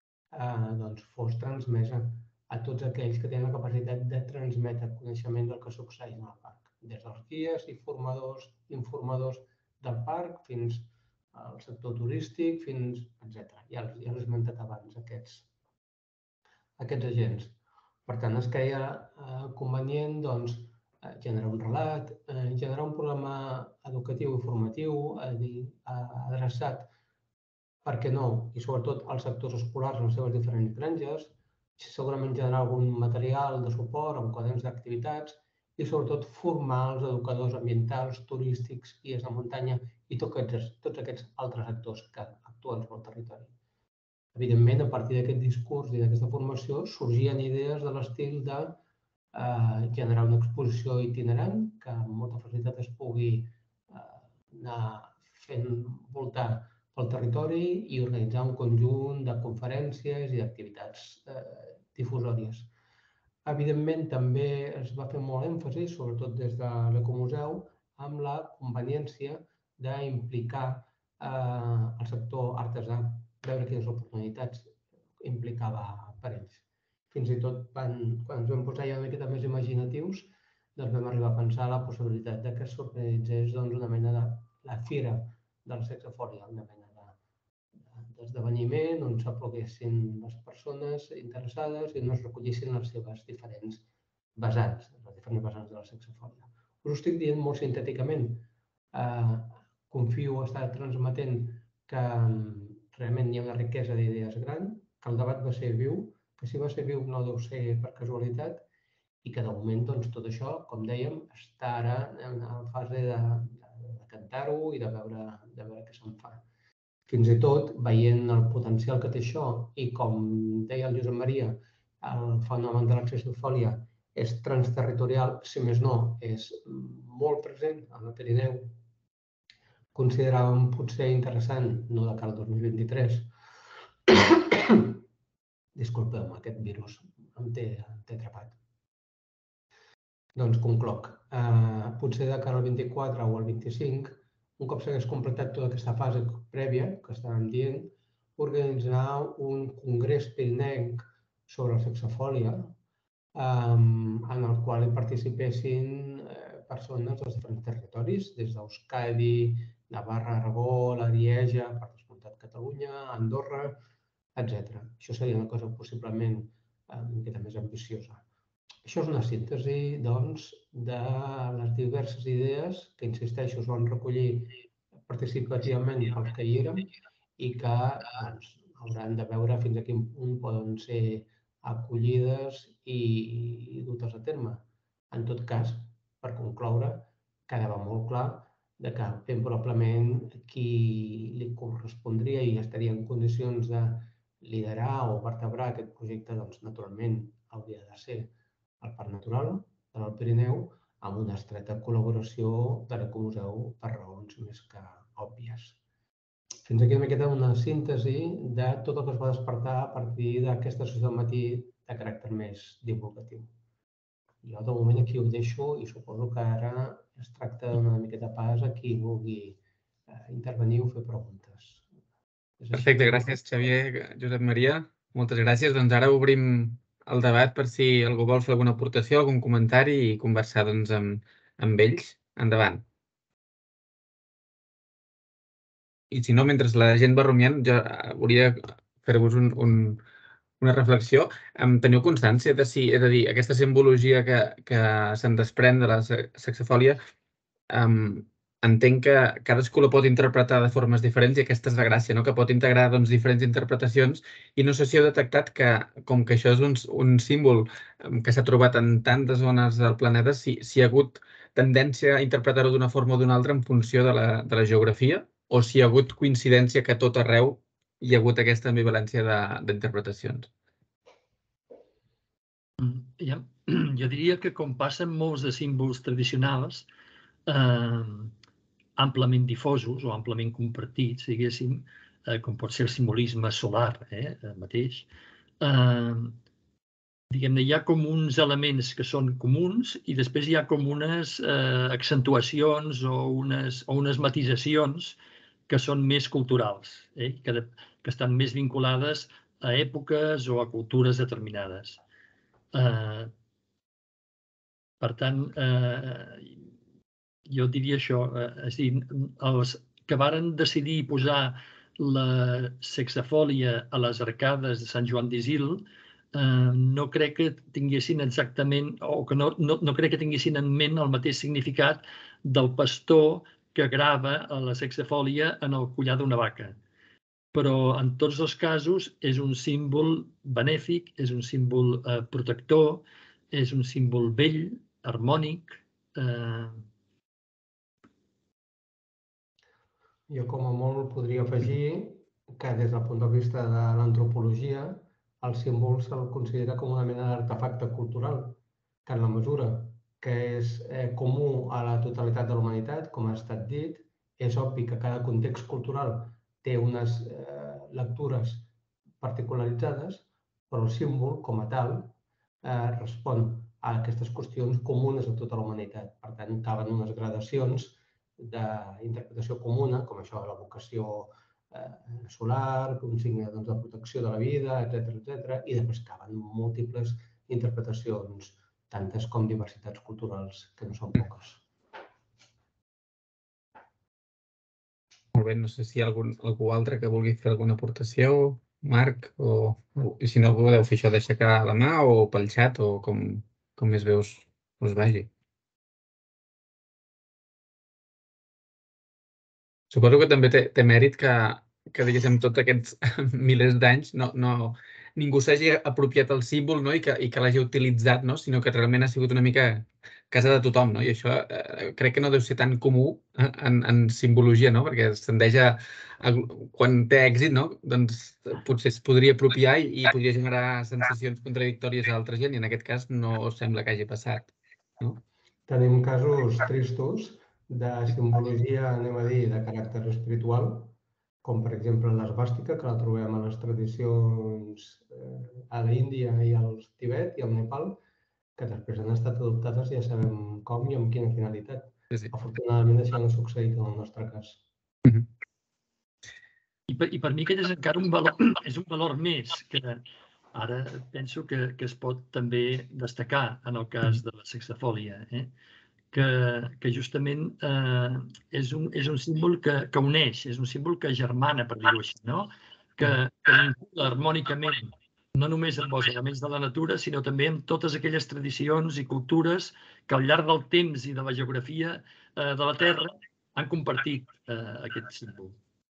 fos transmesa a tots aquells que tenen la capacitat de transmetre coneixement del que succeeix en el parc, des dels guies i formadors, informadors del parc, fins al sector turístic, fins, etc. Ja l'he esmentat abans, aquests agents. Per tant, es creia convenient generar un relat, generar un programa educatiu i formatiu adreçat, per què no, i sobretot als sectors escolars en les seves diferents granges, segurament generar algun material de suport amb quaderns d'activitats i sobretot formar els educadors ambientals, turístics, guies de muntanya i tots aquests altres actors que actuen sobre el territori. Evidentment, a partir d'aquest discurs i d'aquesta formació sorgien idees de l'estil de generar una exposició itinerant que amb molta facilitat es pugui anar fent voltar pel territori i organitzar un conjunt de conferències i d'activitats difusòries. Evidentment, també es va fer molt èmfasi, sobretot des de l'Ecomuseu, amb la conveniència d'implicar el sector artesà, veure quines oportunitats implicava per ells. Fins i tot, quan ens vam posar ja una miqueta més imaginatius, vam arribar a pensar la possibilitat que s'organitzés una mena de la fira de la sexofòlia, una mena d'esdeveniment on s'apleguessin les persones interessades i on es recollissin les seves diferents vessants, les diferents vessants de la sexofòlia. Us ho estic dient molt sintèticament. Confio estar transmetent que realment hi ha una riquesa d'idees gran, que el debat va ser viu, que si va ser viu no deu ser per casualitat i que de moment tot això, com dèiem, està ara en la fase de cantar-ho i de veure què se'n fa. Fins i tot, veient el potencial que té això i com deia el Josep Maria, el fenomen de la sexofòlia és transterritorial, si més no, és molt present en el Pirineu. Consideràvem potser interessant, no de cara al 2023, disculpeu-me, aquest virus em té atrapat. Doncs concloc. Potser de cara al 24 o al 25, un cop s'hagués completat tota aquesta fase prèvia que estàvem dient, organitzar un congrés pirinenc sobre la sexofòlia en el qual hi participessin persones dels diferents territoris, des d'Euskadi, Navarra, Aragó, l'Arieja, per descomptat Catalunya, Andorra, etc. Això seria una cosa possiblement una miqueta més ambiciosa. Això és una síntesi, doncs, de les diverses idees que, insisteixo, es van recollir participativament pels que hi érem i que hauran de veure fins a quin punt poden ser acollides i dutes a terme. En tot cas, per concloure, quedava molt clar que ben probablement qui li correspondria i estaria en condicions de liderar o vertebrar aquest projecte, doncs, naturalment, hauria de ser el Parc Natural de l'Alt Pirineu amb una estreta col·laboració de l'Ecomuseu per raons més que òbvies. Fins aquí una miqueta una síntesi de tot el que es va despertar a partir d'aquesta sessió del matí de caràcter més divulgatiu. Jo de moment aquí ho deixo i suposo que ara es tracta d'una miqueta pas a qui vulgui intervenir o fer preguntes. Perfecte, gràcies Xavier, Josep Maria. Moltes gràcies. Doncs ara obrim el debat per si algú vol fer alguna aportació, algun comentari i conversar amb ells. Endavant. I si no, mentre la gent va rumiant, jo hauria de fer-vos una reflexió. Teniu constància de si, és a dir, aquesta simbologia que se'n desprèn de la sexafòlia, entenc que cadascú la pot interpretar de formes diferents i aquesta és la gràcia, no? Que pot integrar diferents interpretacions i no sé si heu detectat que, com que això és un símbol que s'ha trobat en tantes zones del planeta, si hi ha hagut tendència a interpretar-ho d'una forma o d'una altra en funció de la geografia o si hi ha hagut coincidència que a tot arreu hi ha hagut aquesta ambivalència d'interpretacions. Jo diria que com passen molts de símbols tradicionals, amplament difosos o amplament compartits, diguéssim, com pot ser el simbolisme solar mateix, diguem-ne, hi ha com uns elements que són comuns i després hi ha com unes accentuacions o unes matisacions que són més culturals, que estan més vinculades a èpoques o a cultures determinades. Per tant, jo diria això, és a dir, els que varen decidir posar la sexafòlia a les arcades de Sant Joan d'Isil no crec que tinguessin exactament, o que no crec que tinguessin en ment el mateix significat del pastor que grava la sexafòlia en el collar d'una vaca. Però en tots els casos és un símbol benèfic, és un símbol protector, és un símbol bell, harmònic. Jo com a molt podria afegir que des del punt de vista de l'antropologia el símbol se'l considera com una mena d'artefacte cultural, que en la mesura que és comú a la totalitat de la humanitat, com ha estat dit, és obvi que cada context cultural té unes lectures particularitzades, però el símbol, com a tal, respon a aquestes qüestions comunes a tota la humanitat. Per tant, caben unes gradacions d'interpretació comuna, com això, la vocació solar, un signe de protecció de la vida, etc. I després caben múltiples interpretacions, tantes com diversitats culturals, que no són poques. Molt bé, no sé si hi ha algú altre que vulgui fer alguna aportació, Marc, o si no podeu fer això d'aixecar la mà o pel xat o com més bé us vagi. Suposo que també té mèrit que diguéssim, tots aquests milers d'anys ningú s'hagi apropiat el símbol i que l'hagi utilitzat, sinó que realment ha sigut una mica casa de tothom. I això crec que no deu ser tan comú en simbologia, perquè es tendeix a, quan té èxit, doncs potser es podria apropiar i podria generar sensacions contradictòries a altra gent i en aquest cas no sembla que hagi passat. Tenim casos tristos de simbologia, anem a dir, de caràcter espiritual, com per exemple l'esvàstica, que la trobem a les tradicions a l'Índia i al Tibet i al Nepal, que després han estat adoptades i ja sabem com i amb quina finalitat. Afortunadament això no ha succeït en el nostre cas. I per mi aquest és encara un valor més, que ara penso que es pot també destacar en el cas de la sexafòlia, que justament és un símbol que uneix, és un símbol que germana, per dir-ho així, que vincula harmònicament no només amb els elements de la natura, sinó també amb totes aquelles tradicions i cultures que al llarg del temps i de la geografia de la Terra han compartit aquest símbol.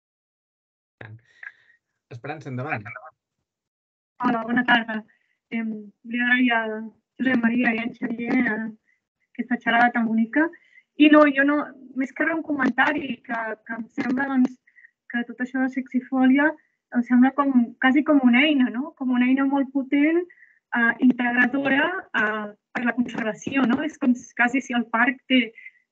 Esperança, endavant. Hola, bona tarda. Volia agrair a Josep Maria i a en Xavier aquesta xerrada tan bonica. I jo no, més que res un comentari que em sembla que tot això de sexifòlia em sembla quasi com una eina, com una eina molt potent, integradora per la conservació. És com quasi si el parc té,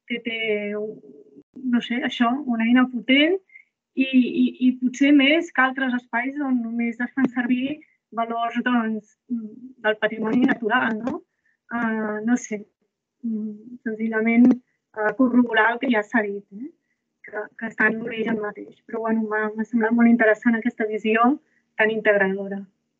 no sé, això, una eina potent i potser més que altres espais on només es fan servir valors doncs, del patrimoni natural, no? No sé, senzillament corroborar el que ja s'ha dit, que està en l'origen mateix. Però bueno, m'ha semblat molt interessant aquesta visió tan integradora.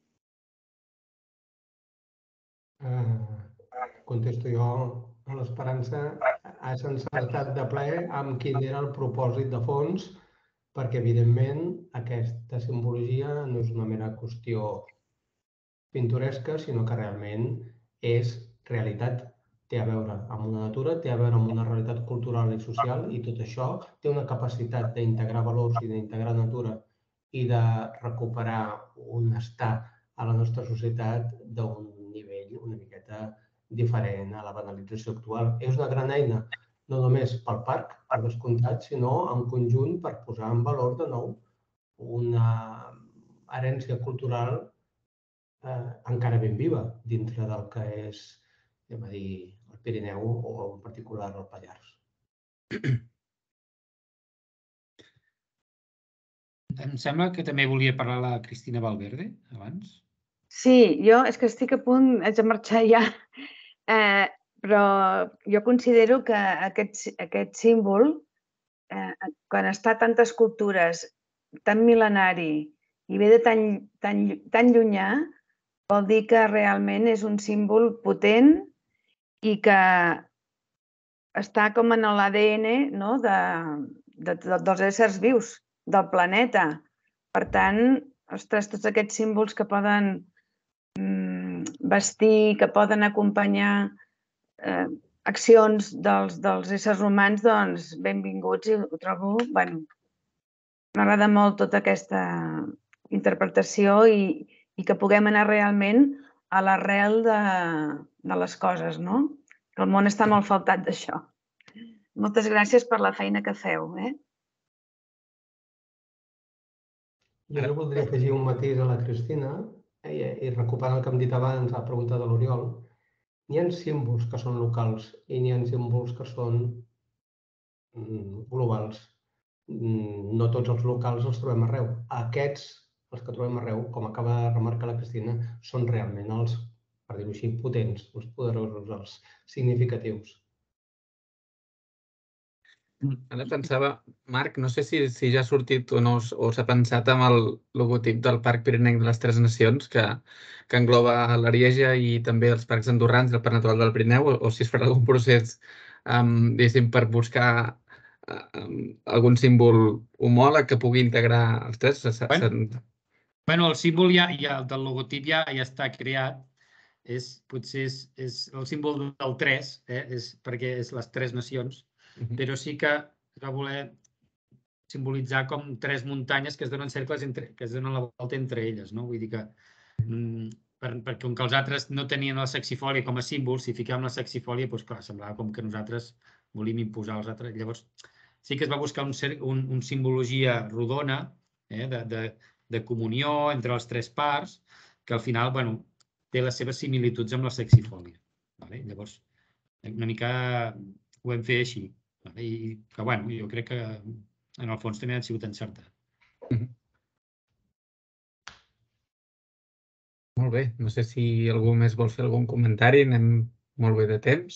Contesto jo a l'Esperança. Has encertat de ple amb quin era el propòsit de fons, perquè, evidentment, aquesta simbologia no és una mera qüestió pintoresca, sinó que realment és realitat. Té a veure amb una natura, té a veure amb una realitat cultural i social, i tot això té una capacitat d'integrar valors i d'integrar natura i de recuperar un estar a la nostra societat d'un nivell una miqueta diferent a la banalització actual. És una gran eina, no només pel parc, per descomptat, sinó en conjunt per posar en valor de nou una herència cultural encara ben viva dintre del que és, anem a dir, el Pirineu o en particular el Pallars. Em sembla que també volia parlar la Cristina Valverde abans. Sí, jo és que estic a punt, haig de marxar ja, però jo considero que aquest símbol, quan està tantes cultures, tan mil·lenari i ve de tan llunyà, vol dir que realment és un símbol potent i que està com en l'ADN dels éssers vius del planeta. Per tant, ostres, tots aquests símbols que poden vestir, que poden acompanyar accions dels éssers humans, doncs benvinguts, i ho trobo, bueno, m'agrada molt tota aquesta interpretació i que puguem anar realment a l'arrel de les coses, no? Que el món està molt faltat d'això. Moltes gràcies per la feina que feu. Jo voldria afegir un matís a la Cristina i recuperant el que hem dit abans a la pregunta de l'Oriol. N'hi ha símbols que són locals i n'hi ha símbols que són globals. No tots els locals els trobem arreu. Aquests, els que trobem arreu, com acaba de remarcar la Cristina, són realment els, per dir-ho així, potents, els poderosos, els significatius. Ara pensava, Marc, no sé si ja ha sortit o no, o s'ha pensat amb el logotip del Parc Pirinenc de les Tres Nacions, que engloba l'Arieja i també els parcs andorrans i el Parc Natural del Pirineu, o si es farà algun procés, diguéssim, per buscar algun símbol homòleg que pugui integrar els tres. Bueno, el símbol del logotip ja està creat. Potser és el símbol del 3, perquè és les Tres Nacions, però sí que va voler simbolitzar com tres muntanyes que es donen cercles, que es donen la volta entre elles, no? Vull dir que, perquè com que els altres no tenien la sexifòlia com a símbol, si ficàvem la sexifòlia, doncs clar, semblava com que nosaltres volíem imposar els altres. Llavors, sí que es va buscar una simbologia rodona, de comunió entre les tres parts, que al final, bueno, té les seves similituds amb la sexifòlia. Llavors, una mica ho vam fer així. I que, bueno, jo crec que en el fons també han sigut encertat. Molt bé. No sé si algú més vol fer algun comentari. Anem molt bé de temps.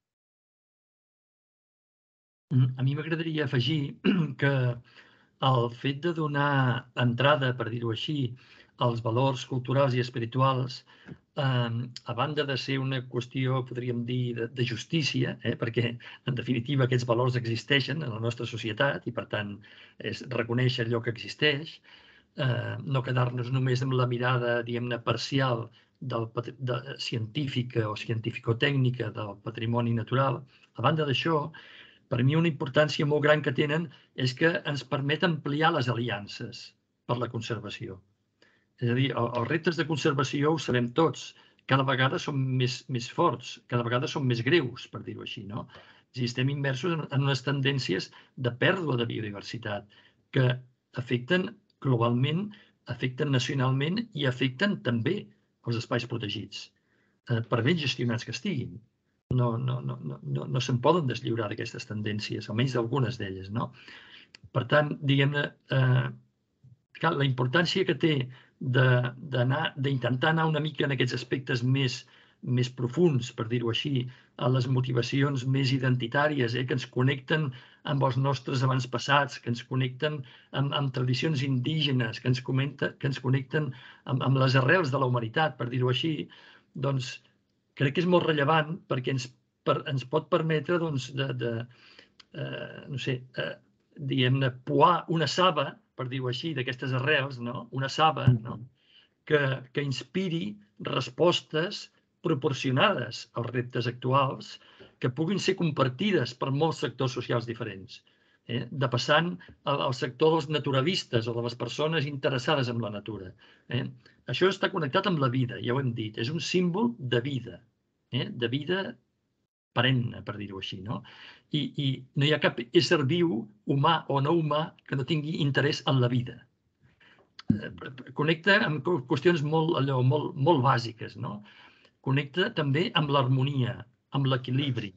A mi m'agradaria afegir que el fet de donar entrada, per dir-ho així, als valors culturals i espirituals, a banda de ser una qüestió, podríem dir, de justícia, perquè, en definitiva, aquests valors existeixen en la nostra societat i, per tant, és reconèixer allò que existeix, no quedar-nos només amb la mirada, diguem-ne, parcial científica o científico-tècnica del patrimoni natural. A banda d'això, per mi una importància molt gran que tenen és que ens permet ampliar les aliances per la conservació. És a dir, els reptes de conservació ho sabem tots, cada vegada són més forts, cada vegada són més greus, per dir-ho així, no? Estem immersos en unes tendències de pèrdua de biodiversitat que afecten globalment, afecten nacionalment i afecten també els espais protegits, per ben gestionats que estiguin. No se'n poden deslliurar d'aquestes tendències, almenys d'algunes d'elles, no? Per tant, diguem-ne, la importància que té d'intentar anar una mica en aquests aspectes més profuns, per dir-ho així, a les motivacions més identitàries, que ens connecten amb els nostres avantpassats, que ens connecten amb tradicions indígenes, que ens connecten amb les arrels de la humanitat, per dir-ho així, doncs crec que és molt rellevant perquè ens pot permetre diguem-ne, poar una saba, per dir-ho així, d'aquestes arrels, una saba que inspiri respostes proporcionades als reptes actuals que puguin ser compartides per molts sectors socials diferents, depassant al sector dels naturalistes o de les persones interessades en la natura. Això està connectat amb la vida, ja ho hem dit, és un símbol de vida perenne, per dir-ho així, i no hi ha cap ésser viu, humà o no humà, que no tingui interès en la vida. Connecta amb qüestions molt bàsiques, connecta també amb l'harmonia, amb l'equilibri,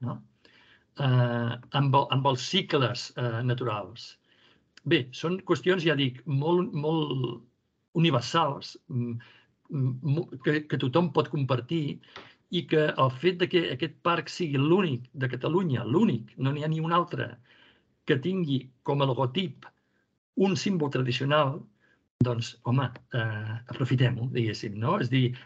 amb els cicles naturals. Bé, són qüestions, ja dic, molt universals, que tothom pot compartir, i que el fet que aquest parc sigui l'únic de Catalunya, l'únic, no n'hi ha ni un altre, que tingui com a logotip un símbol tradicional, doncs, home, aprofitem-ho, diguéssim, no? És a dir,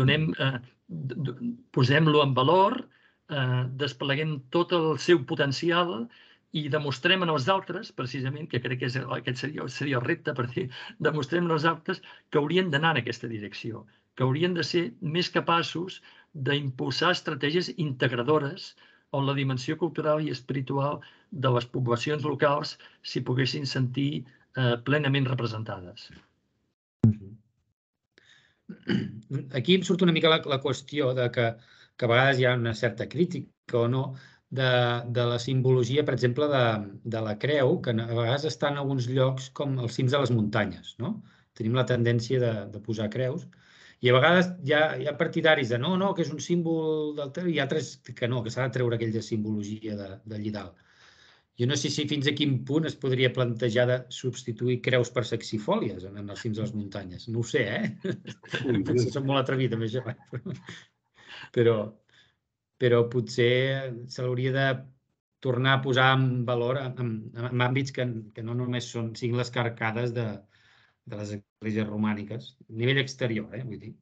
posem-lo en valor, despleguem tot el seu potencial i demostrem als altres, precisament, que crec que aquest seria el repte, per dir, demostrem als altres que haurien d'anar en aquesta direcció, que haurien de ser més capaços d'impulsar estratègies integradores on la dimensió cultural i espiritual de les poblacions locals s'hi poguessin sentir plenament representades. Aquí em surt una mica la qüestió de que a vegades hi ha una certa crítica o no de la simbologia, per exemple, de la creu, que a vegades està en alguns llocs com els cims de les muntanyes. Tenim la tendència de posar creus i a vegades hi ha partidaris de no, que és un símbol del... i altres que no, que s'ha de treure aquella simbologia d'allí dalt. Jo no sé si fins a quin punt es podria plantejar de substituir creus per sexifòlies en els cims de les muntanyes. No ho sé, Potser som molt atrevits amb això. Però potser se l'hauria de tornar a posar en valor en àmbits que no només siguin les carcades de les esglésies romàniques, a nivell exterior, vull dir.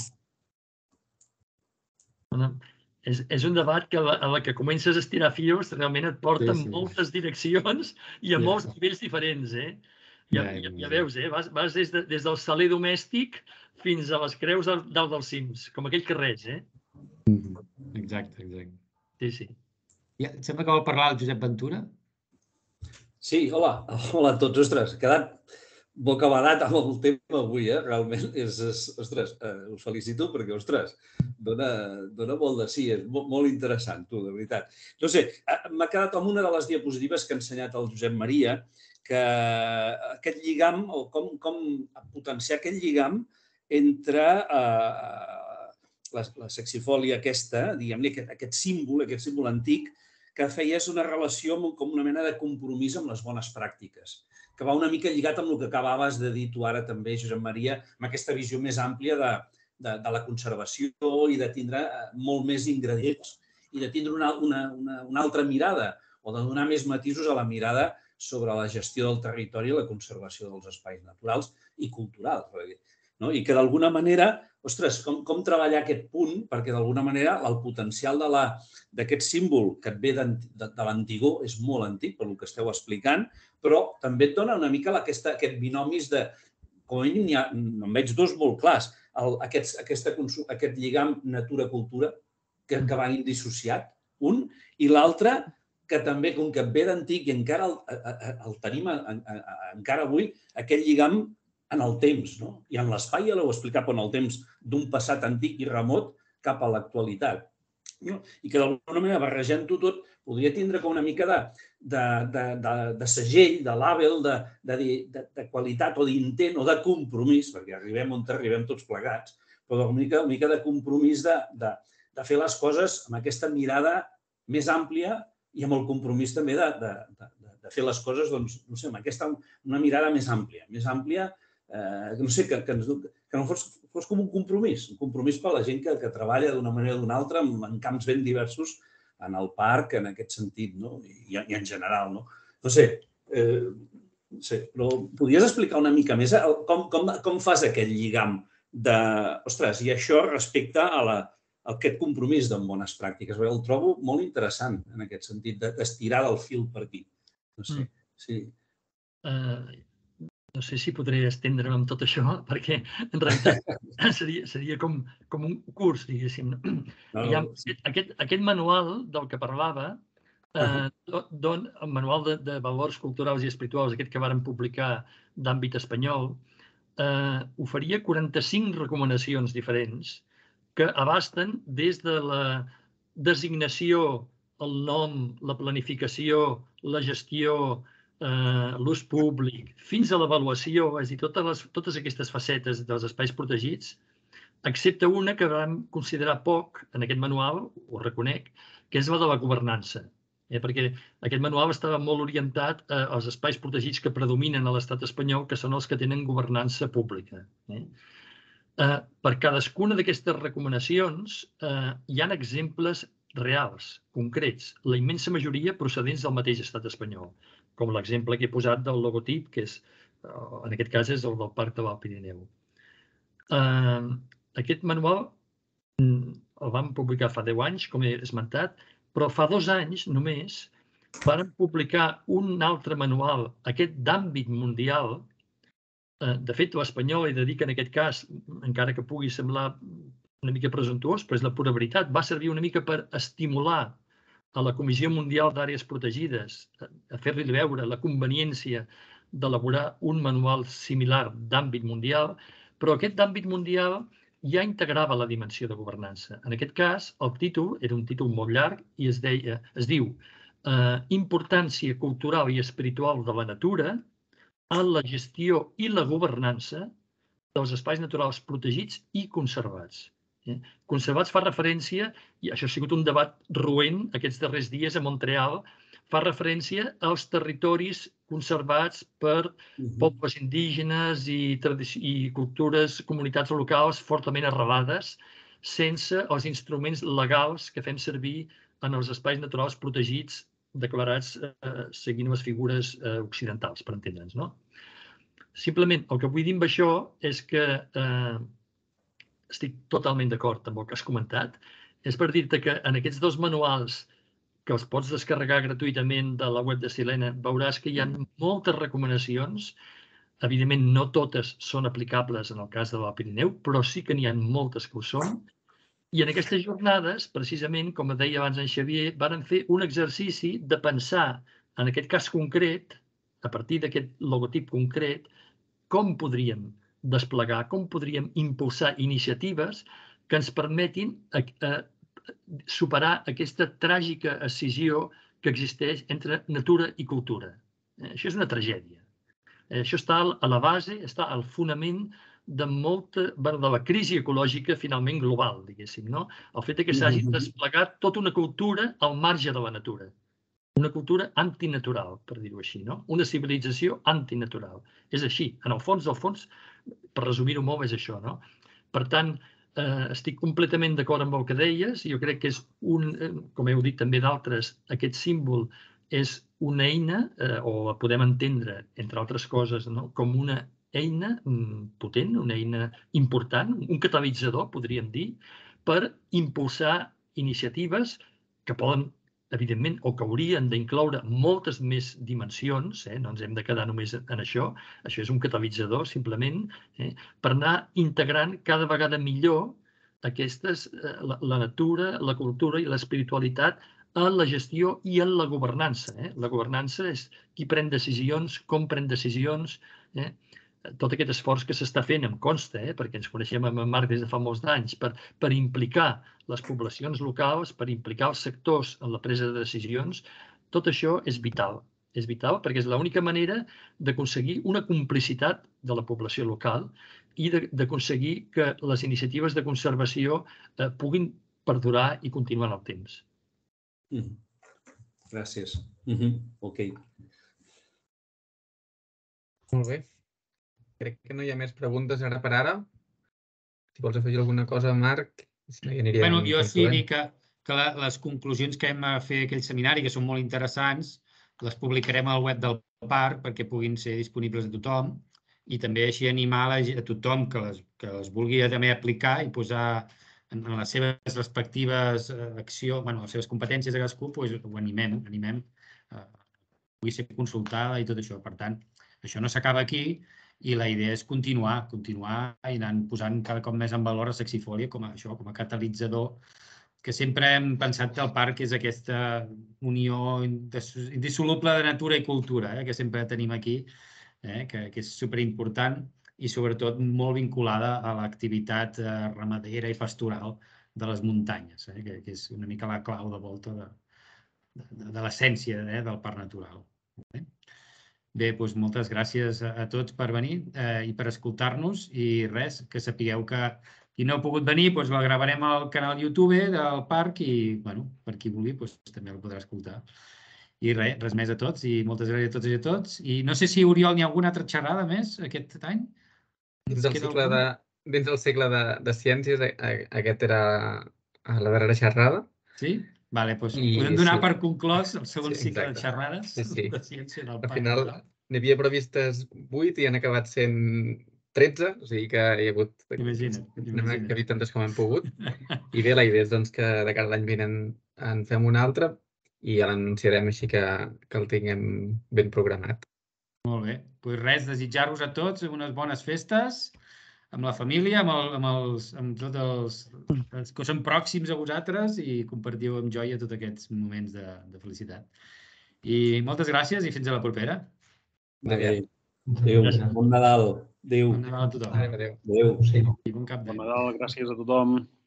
És un debat que a la que comences a estirar fios realment et porta en moltes direccions i a molts nivells diferents. Ja veus, vas des del saler domèstic fins a les creus dalt dels cims, com aquell que res. Exacte. Sí. Et sembla que vol parlar el Josep Ventura? Sí, hola a tots. Ostres, he quedat bocabadat amb el tema avui, realment. Ostres, us felicito perquè, ostres, dona molt de sí, és molt interessant, tu, de veritat. No sé, m'ha quedat amb una de les diapositives que ha ensenyat el Josep Maria, que aquest lligam, o com potenciar aquest lligam entre la sexifòlia aquesta, diguem-ne, aquest símbol antic, que feies una relació com una mena de compromís amb les bones pràctiques, que va una mica lligat amb el que acabaves de dir tu ara també, Josep Maria, amb aquesta visió més àmplia de la conservació i de tindre molt més ingredients i de tindre una altra mirada o de donar més matisos a la mirada sobre la gestió del territori i la conservació dels espais naturals i culturals. I que d'alguna manera, ostres, com treballar aquest punt perquè d'alguna manera el potencial d'aquest símbol que et ve de l'antigor és molt antic, per el que esteu explicant, però també et dona una mica aquest binomis de, com a mínim en veig dos molt clars, aquest lligam natura-cultura que va indissociat, un, i l'altre que també, com que ve d'antic i encara el tenim encara avui, aquest lligam en el temps, i en l'espai, ja l'heu explicat, en el temps d'un passat antic i remot cap a l'actualitat. I que d'alguna manera, barrejant-ho tot, podria tindre com una mica de segell, de label, de qualitat o d'intent o de compromís, perquè arribem on arribem tots plegats, però una mica de compromís de fer les coses amb aquesta mirada més àmplia i amb el compromís també de fer les coses, doncs, no sé, amb aquesta una mirada més àmplia no sé, que no fos com un compromís per a la gent que treballa d'una manera o d'una altra en camps ben diversos en el parc, en aquest sentit, no? I en general, no? No sé, però podries explicar una mica més com fas aquest lligam de, ostres, i això respecte a aquest compromís d'en bones pràctiques? El trobo molt interessant en aquest sentit, d'estirar del fil per aquí. No sé, sí. No sé si podré estendre'm amb tot això, perquè en realitat seria com un curs, diguéssim. Aquest manual del que parlava, el manual de valors culturals i espirituals, aquest que vàrem publicar d'àmbit espanyol, oferia 45 recomanacions diferents que abasten des de la designació, el nom, la planificació, la gestió, l'ús públic, fins a l'avaluació, és a dir, totes aquestes facetes dels espais protegits, excepte una que vam considerar poc en aquest manual, ho reconec, que és la de la governança. Perquè aquest manual estava molt orientat als espais protegits que predominen a l'estat espanyol, que són els que tenen governança pública. Per cadascuna d'aquestes recomanacions hi ha exemples reals, concrets, la immensa majoria procedents del mateix estat espanyol, com l'exemple que he posat del logotip, que és, en aquest cas és el del Parc de l'Alt Pirineu. Aquest manual el vam publicar fa 10 anys, com he esmentat, però fa 2 anys només vam publicar un altre manual, aquest d'àmbit mundial. De fet, l'espanyol, he de dir que en aquest cas, encara que pugui semblar una mica presumptuós, però és la pura veritat, va servir una mica per estimular a la Comissió Mundial d'Àrees Protegides a fer-li veure la conveniència d'elaborar un manual similar d'àmbit mundial, però aquest d'àmbit mundial ja integrava la dimensió de governança. En aquest cas, el títol era un títol molt llarg i es diu Importància cultural i espiritual de la natura en la gestió i la governança dels espais naturals protegits i conservats. Conservats fa referència, i això ha sigut un debat roent aquests darrers dies a Montreal, fa referència als territoris conservats per pobles indígenes i cultures, comunitats locals fortament arrelades, sense els instruments legals que fem servir en els espais naturals protegits declarats seguint les figures occidentals, per entendre'ns, no? Simplement, el que vull dir amb això és que estic totalment d'acord amb el que has comentat. És per dir-te que en aquests 2 manuals, que els pots descarregar gratuïtament de la web de Silena, veuràs que hi ha moltes recomanacions. Evidentment, no totes són aplicables en el cas de l'Alt Pirineu, però sí que n'hi ha moltes que ho són. I en aquestes jornades, precisament, com deia abans en Xavier, vàrem fer un exercici de pensar, en aquest cas concret, a partir d'aquest logotip concret, com podríem desplegar, com podríem impulsar iniciatives que ens permetin superar aquesta tràgica escissió que existeix entre natura i cultura. Això és una tragèdia. Això està a la base, està al fonament de la crisi ecològica finalment global, diguéssim, no? El fet que s'hagi desplegat tota una cultura al marge de la natura. Una cultura antinatural, per dir-ho així, no? Una civilització antinatural. És així. En el fons, per resumir-ho molt, és això, no? Per tant, estic completament d'acord amb el que deies. Jo crec que és com heu dit també d'altres, aquest símbol és una eina, o la podem entendre, entre altres coses, com una eina potent, una eina important, un catalitzador, podríem dir, per impulsar iniciatives que poden, evidentment, o que haurien d'incloure moltes més dimensions, no ens hem de quedar només en això és un catalitzador, simplement, per anar integrant cada vegada millor la natura, la cultura i l'espiritualitat en la gestió i en la governança. La governança és qui pren decisions, com pren decisions, tot aquest esforç que s'està fent, em consta, perquè ens coneixem amb en Marc des de fa molts anys, per implicar les poblacions locals, per implicar els sectors en la presa de decisions, tot això és vital. És vital perquè és l'única manera d'aconseguir una complicitat de la població local i d'aconseguir que les iniciatives de conservació puguin perdurar i continuar en el temps. Gràcies. Ok. Molt bé. crec que no hi ha més preguntes ara per ara. Si vols afegir alguna cosa, Marc, si no hi aniríem Bueno, jo sí concloent. dic que les conclusions que hem de fer aquell seminari, que són molt interessants, les publicarem al web del parc perquè puguin ser disponibles a tothom i també així animar a tothom que les vulgui també aplicar i posar en les seves respectives accions, les seves competències de cadascú, ho animem, pugui ser consultada i tot això. Per tant, això no s'acaba aquí i la idea és continuar i anar posant cada cop més en valor a Sexifòlia com a catalitzador, que sempre hem pensat que el parc és aquesta unió indissoluble de natura i cultura, que sempre tenim aquí, que és superimportant i sobretot molt vinculada a l'activitat ramadera i pastoral de les muntanyes, que és una mica la clau de volta de l'essència del parc natural. Bé, doncs moltes gràcies a tots per venir i per escoltar-nos i res, que sapigueu que qui no ha pogut venir la gravarem al canal YouTube del parc i per qui vulgui també el podrà escoltar. I res més a tots i moltes gràcies a tots i a tots. I no sé si, Oriol, hi ha alguna altra xerrada més aquest any? Dins del cicle de ciències, aquest era la darrera xerrada. Sí? Vale, doncs podem donar per conclòs el segon cicle de xerrades de ciència del parc. Al final n'hi havia previstes 8 i han acabat sent 13, o sigui que hi ha hagut... N'hem acabit tantes com hem pogut. I bé, la idea és que de cara a l'any vinent en fem una altra i ja l'anunciarem així que el tinguem ben programat. Molt bé. Doncs res, desitjar-vos a tots unes bones festes, amb la família, amb tots els que són pròxims a vosaltres i compartiu amb joia tots aquests moments de felicitat. I moltes gràcies i fins a la propera. Adéu. Bon Nadal. Adéu. Bon Nadal a tothom. Adéu. Adéu. I bon cap d'any. Bon Nadal, gràcies a tothom.